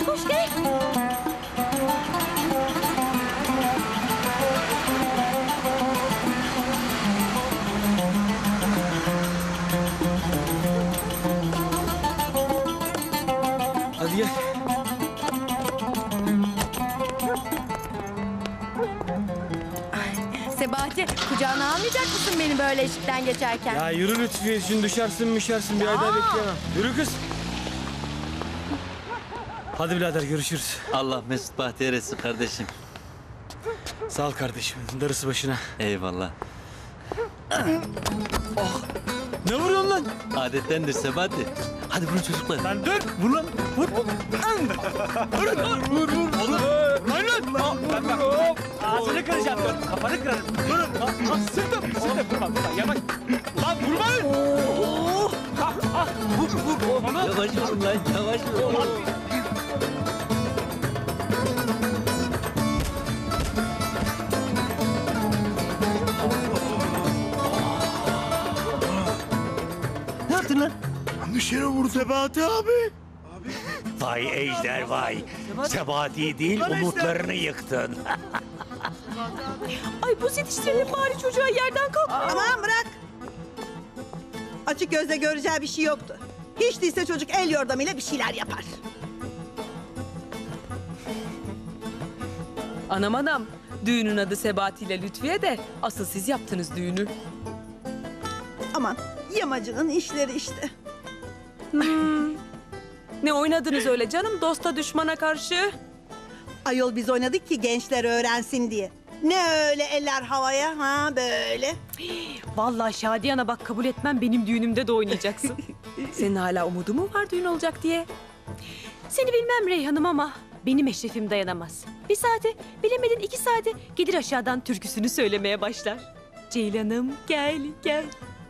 L: koş gel.
K: Hadi gel.
L: Sebahati kucağına almayacak mısın beni böyle eşikten geçerken?
K: Ya yürü Lütfiye, şimdi düşersin düşersin bir ay daha bekleyemem. Yürü kız. Hadi birader görüşürüz.
I: Allah mesut bahtiyar etsin kardeşim.
K: Sağ ol kardeşim. Darısı başına.
I: Eyvallah.
K: Ne vuruyorsun lan?
I: Adettendir Sebati. Hadi vurun çocuklar.
K: Lan dur. Vur lan. Vur. Vur. Vur. Vur. Vur. Lan lan. Bak bak. Ağzını kıracağım. Dur. Kafanı kırarım. Durun. Lan sırtım. Sırtım. Vurma. Vurma. Yavaş. Lan vurma. Ah. Ah. Vur. Vur. Onu.
I: Yavaş vurun lan. Yavaş vurun.
J: Ne yaptın lan?
M: Yanlış yere vurdu. Sebahati abi.
J: Vay Ejder vay. Sebahati değil umutlarını yıktın.
D: Ay buz yetiştirelim bari çocuğa yerden kalk.
H: Aman bırak. Açık gözle göreceği bir şey yoktu. Hiç değilse çocuk el yordamıyla bir şeyler yapar.
E: Anam anam. Düğünün adı Sebati ile Lütfiye de asıl siz yaptınız düğünü.
H: Aman yamacının işleri işte.
E: Hmm. Ne oynadınız öyle canım dosta düşmana karşı?
H: Ayol biz oynadık ki gençler öğrensin diye. Ne öyle eller havaya ha böyle.
D: Vallahi Şadiyana bak kabul etmem benim düğünümde de oynayacaksın.
E: Senin hala umudun mu var düğün olacak diye?
D: Seni bilmem Reyhan'ım ama benim eşrefim dayanamaz. Bir saate bilemedin iki saate gelir aşağıdan türküsünü söylemeye başlar. Ceylanım gel gel.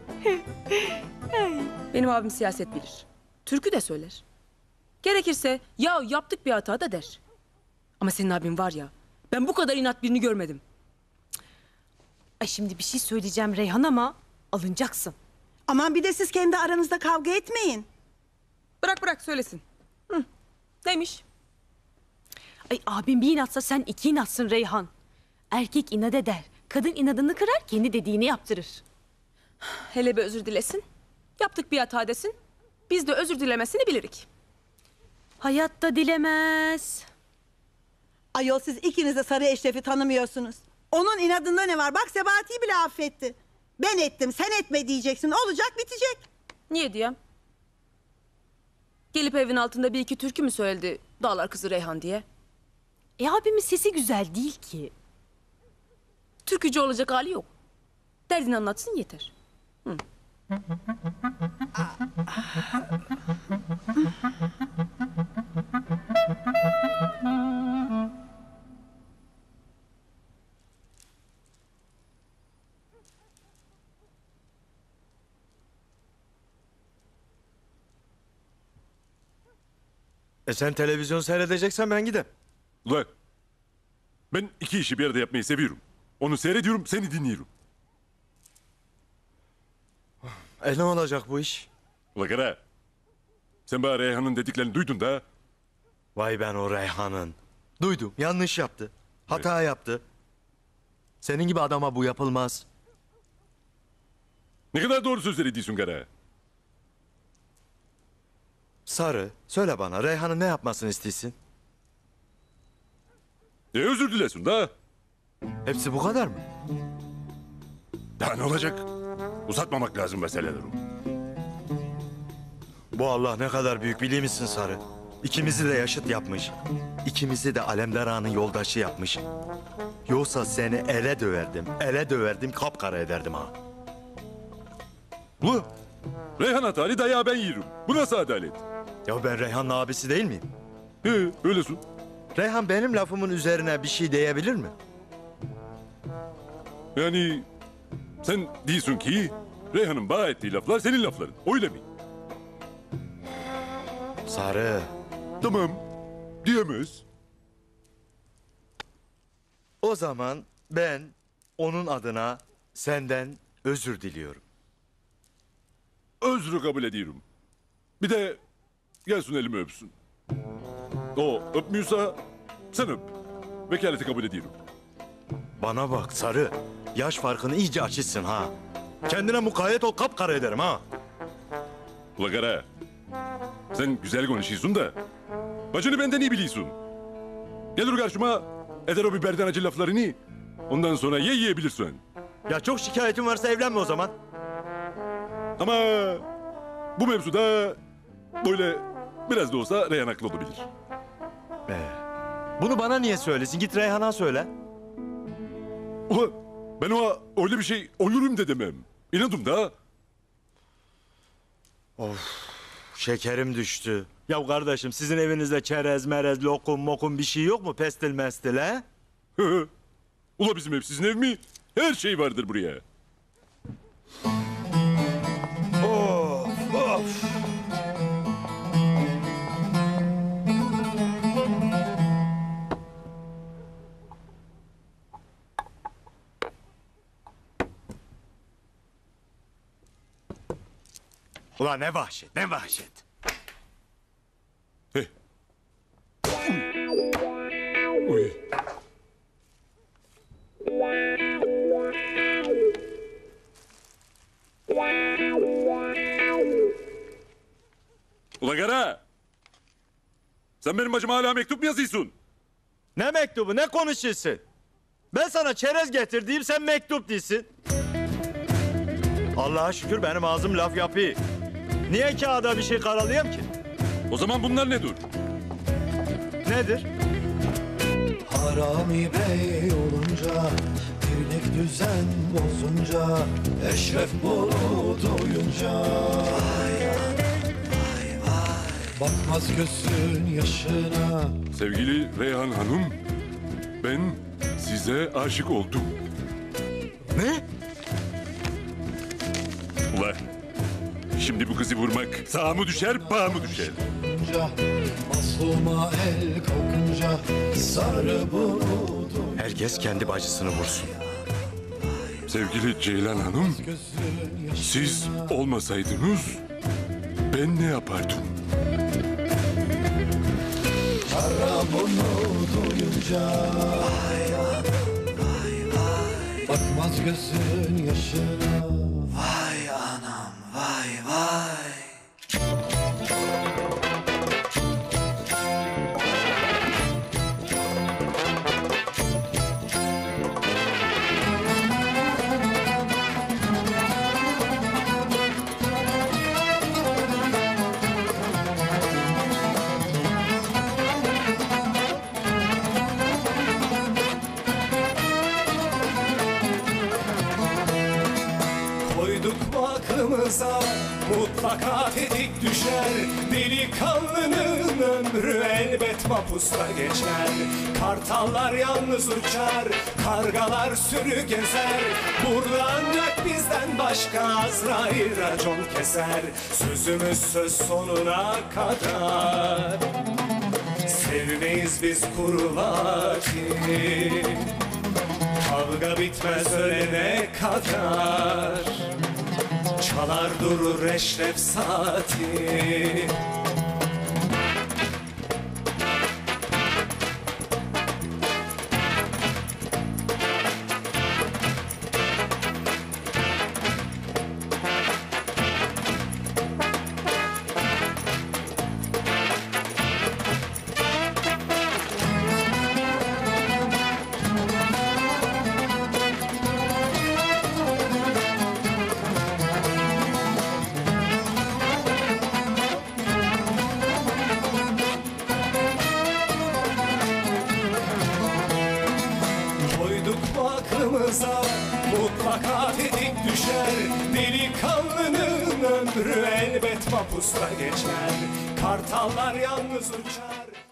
E: Benim abim siyaset bilir. Türkü de söyler. Gerekirse ya yaptık bir hata da der. Ama senin abin var ya ben bu kadar inat birini görmedim.
D: Ay şimdi bir şey söyleyeceğim Reyhan ama alınacaksın.
H: Aman bir de siz kendi aranızda kavga etmeyin.
E: Bırak bırak söylesin. Hı. Neymiş?
D: Ay abim bir inatsa sen iki inatsın Reyhan. Erkek inat eder. Kadın inadını kırar kendi dediğini yaptırır.
E: Hele bir özür dilesin. Yaptık bir hata desin. Biz de özür dilemesini bilirik.
D: Hayatta dilemez.
H: Ayol siz ikiniz de Sarı Eşref'i tanımıyorsunuz. Onun inadında ne var? Bak Sebahati'yi bile affetti. Ben ettim sen etme diyeceksin. Olacak bitecek.
E: Niye diyem? Gelip evin altında bir iki türkü mü söyledi Dağlar Kızı Reyhan diye?
D: E abimin sesi güzel değil ki.
E: Türkücü olacak hali yok. Derdini anlatsın yeter. Hı.
C: E sen televizyon seyredeceksen ben gideyim.
B: Ulan ben iki işi bir arada yapmayı seviyorum. Onu seyrediyorum, seni dinliyorum.
C: E ne olacak bu iş?
B: Ula Kara, sen bana Reyhan'ın dediklerini duydun da.
C: Vay ben o Reyhan'ın. Duydum, yanlış yaptı. Hata yaptı. Senin gibi adama bu yapılmaz.
B: Ne kadar doğru sözler ediyorsun Kara.
C: Sarı, söyle bana Reyhan'ın ne yapmasını istiyorsun?
B: E özür dilesin da.
C: Hepsi bu kadar mı?
B: Daha ne olacak? Uzatmamak lazım meseleleri.
C: Bu Allah ne kadar büyük biliyor musun Sarı? İkimizi de yaşıt yapmış. İkimizi de Alemdar Ağa'nın yoldaşı yapmış. Yoksa seni ele döverdim, ele döverdim, kapkara ederdim ha.
B: Bu Reyhan hatalı dayağı ben yerim. Bu nasıl adalet?
C: Ya ben Reyhan'ın abisi değil miyim?
B: He, öylesin.
C: Reyhan benim lafımın üzerine bir şey diyebilir mi?
B: Yani sen diyorsun ki Reyhan'ın bana ettiği laflar senin lafların. Öyle mi?
C: Sarı.
B: Tamam. Diyemez.
C: O zaman ben onun adına senden özür diliyorum.
B: Özrü kabul ediyorum. Bir de gelsin elimi öpsün. O öpmüyorsa sen öp. Vekaleti kabul ediyorum.
C: Bana bak Sarı. Yaş farkını iyice açıtsın ha. Kendine mukayyet ol, kapkara ederim ha.
B: Ula kara. Sen güzel konuşuyorsun da. Bacını benden iyi biliyorsun. Gelir karşıma eder o biberden acı laflarını. Ondan sonra ye yiyebilirsin.
C: Ya çok şikayetin varsa evlenme o zaman.
B: Ama bu mevzuda böyle biraz da olsa Reyhan haklı olabilir.
C: Ee, bunu bana niye söylesin? Git Reyhan'a söyle.
B: Ula ben o öyle bir şey olurum da demem. İnadım da.
C: Of, şekerim düştü. Ya kardeşim sizin evinizde çerez, merez, lokum, mokum bir şey yok mu? Pestil mestil he?
B: Ula bizim ev sizin ev mi? Her şey vardır buraya.
C: Of, of. Ulan ne vahşet, ne vahşet.
B: Hey. Uy. Ula kara. Sen benim bacıma hala mektup mu yazıyorsun?
C: Ne mektubu, ne konuşuyorsun? Ben sana çerez getirdiğim sen mektup değilsin. Allah'a şükür benim ağzım laf yapıyor. Niye kağıda bir şey karalayayım ki?
B: O zaman bunlar nedir?
C: Nedir?
N: Harami bey olunca, birlik düzen bozunca, Eşref bulut oyunca. Vay vay vay, bakmaz gözün yaşına.
B: Sevgili Reyhan Hanım, ben size aşık oldum.
C: Ne?
B: Ula, şimdi bu kızı vurmak sağa mı düşer, bağa mı düşer?
N: Mazluma el kalkınca, sarı bulut.
C: Herkes kendi bacısını vursun.
B: Sevgili Ceylan Hanım, siz olmasaydınız ben ne yapardım?
N: Kara bunu duyunca, vay vay vay, bakmaz gözün yaşına. Vay anam, vay vay.
P: Aklımıza mutlaka tetik düşer. Delikanlının ömrü elbet mapusta geçer. Kartallar yalnız uçar, kargalar sürü gezer. Burada ancak bizden başka Azrail racon keser. Sözümüz söz sonuna kadar, sevmeyiz biz kuru vakit. Kavga bitmez ölene kadar, çalar durur eşref saati. Aklımıza mutlaka tetik düşer. Delikanlının ömrü elbet mapusta geçer. Kartallar yalnız uçar.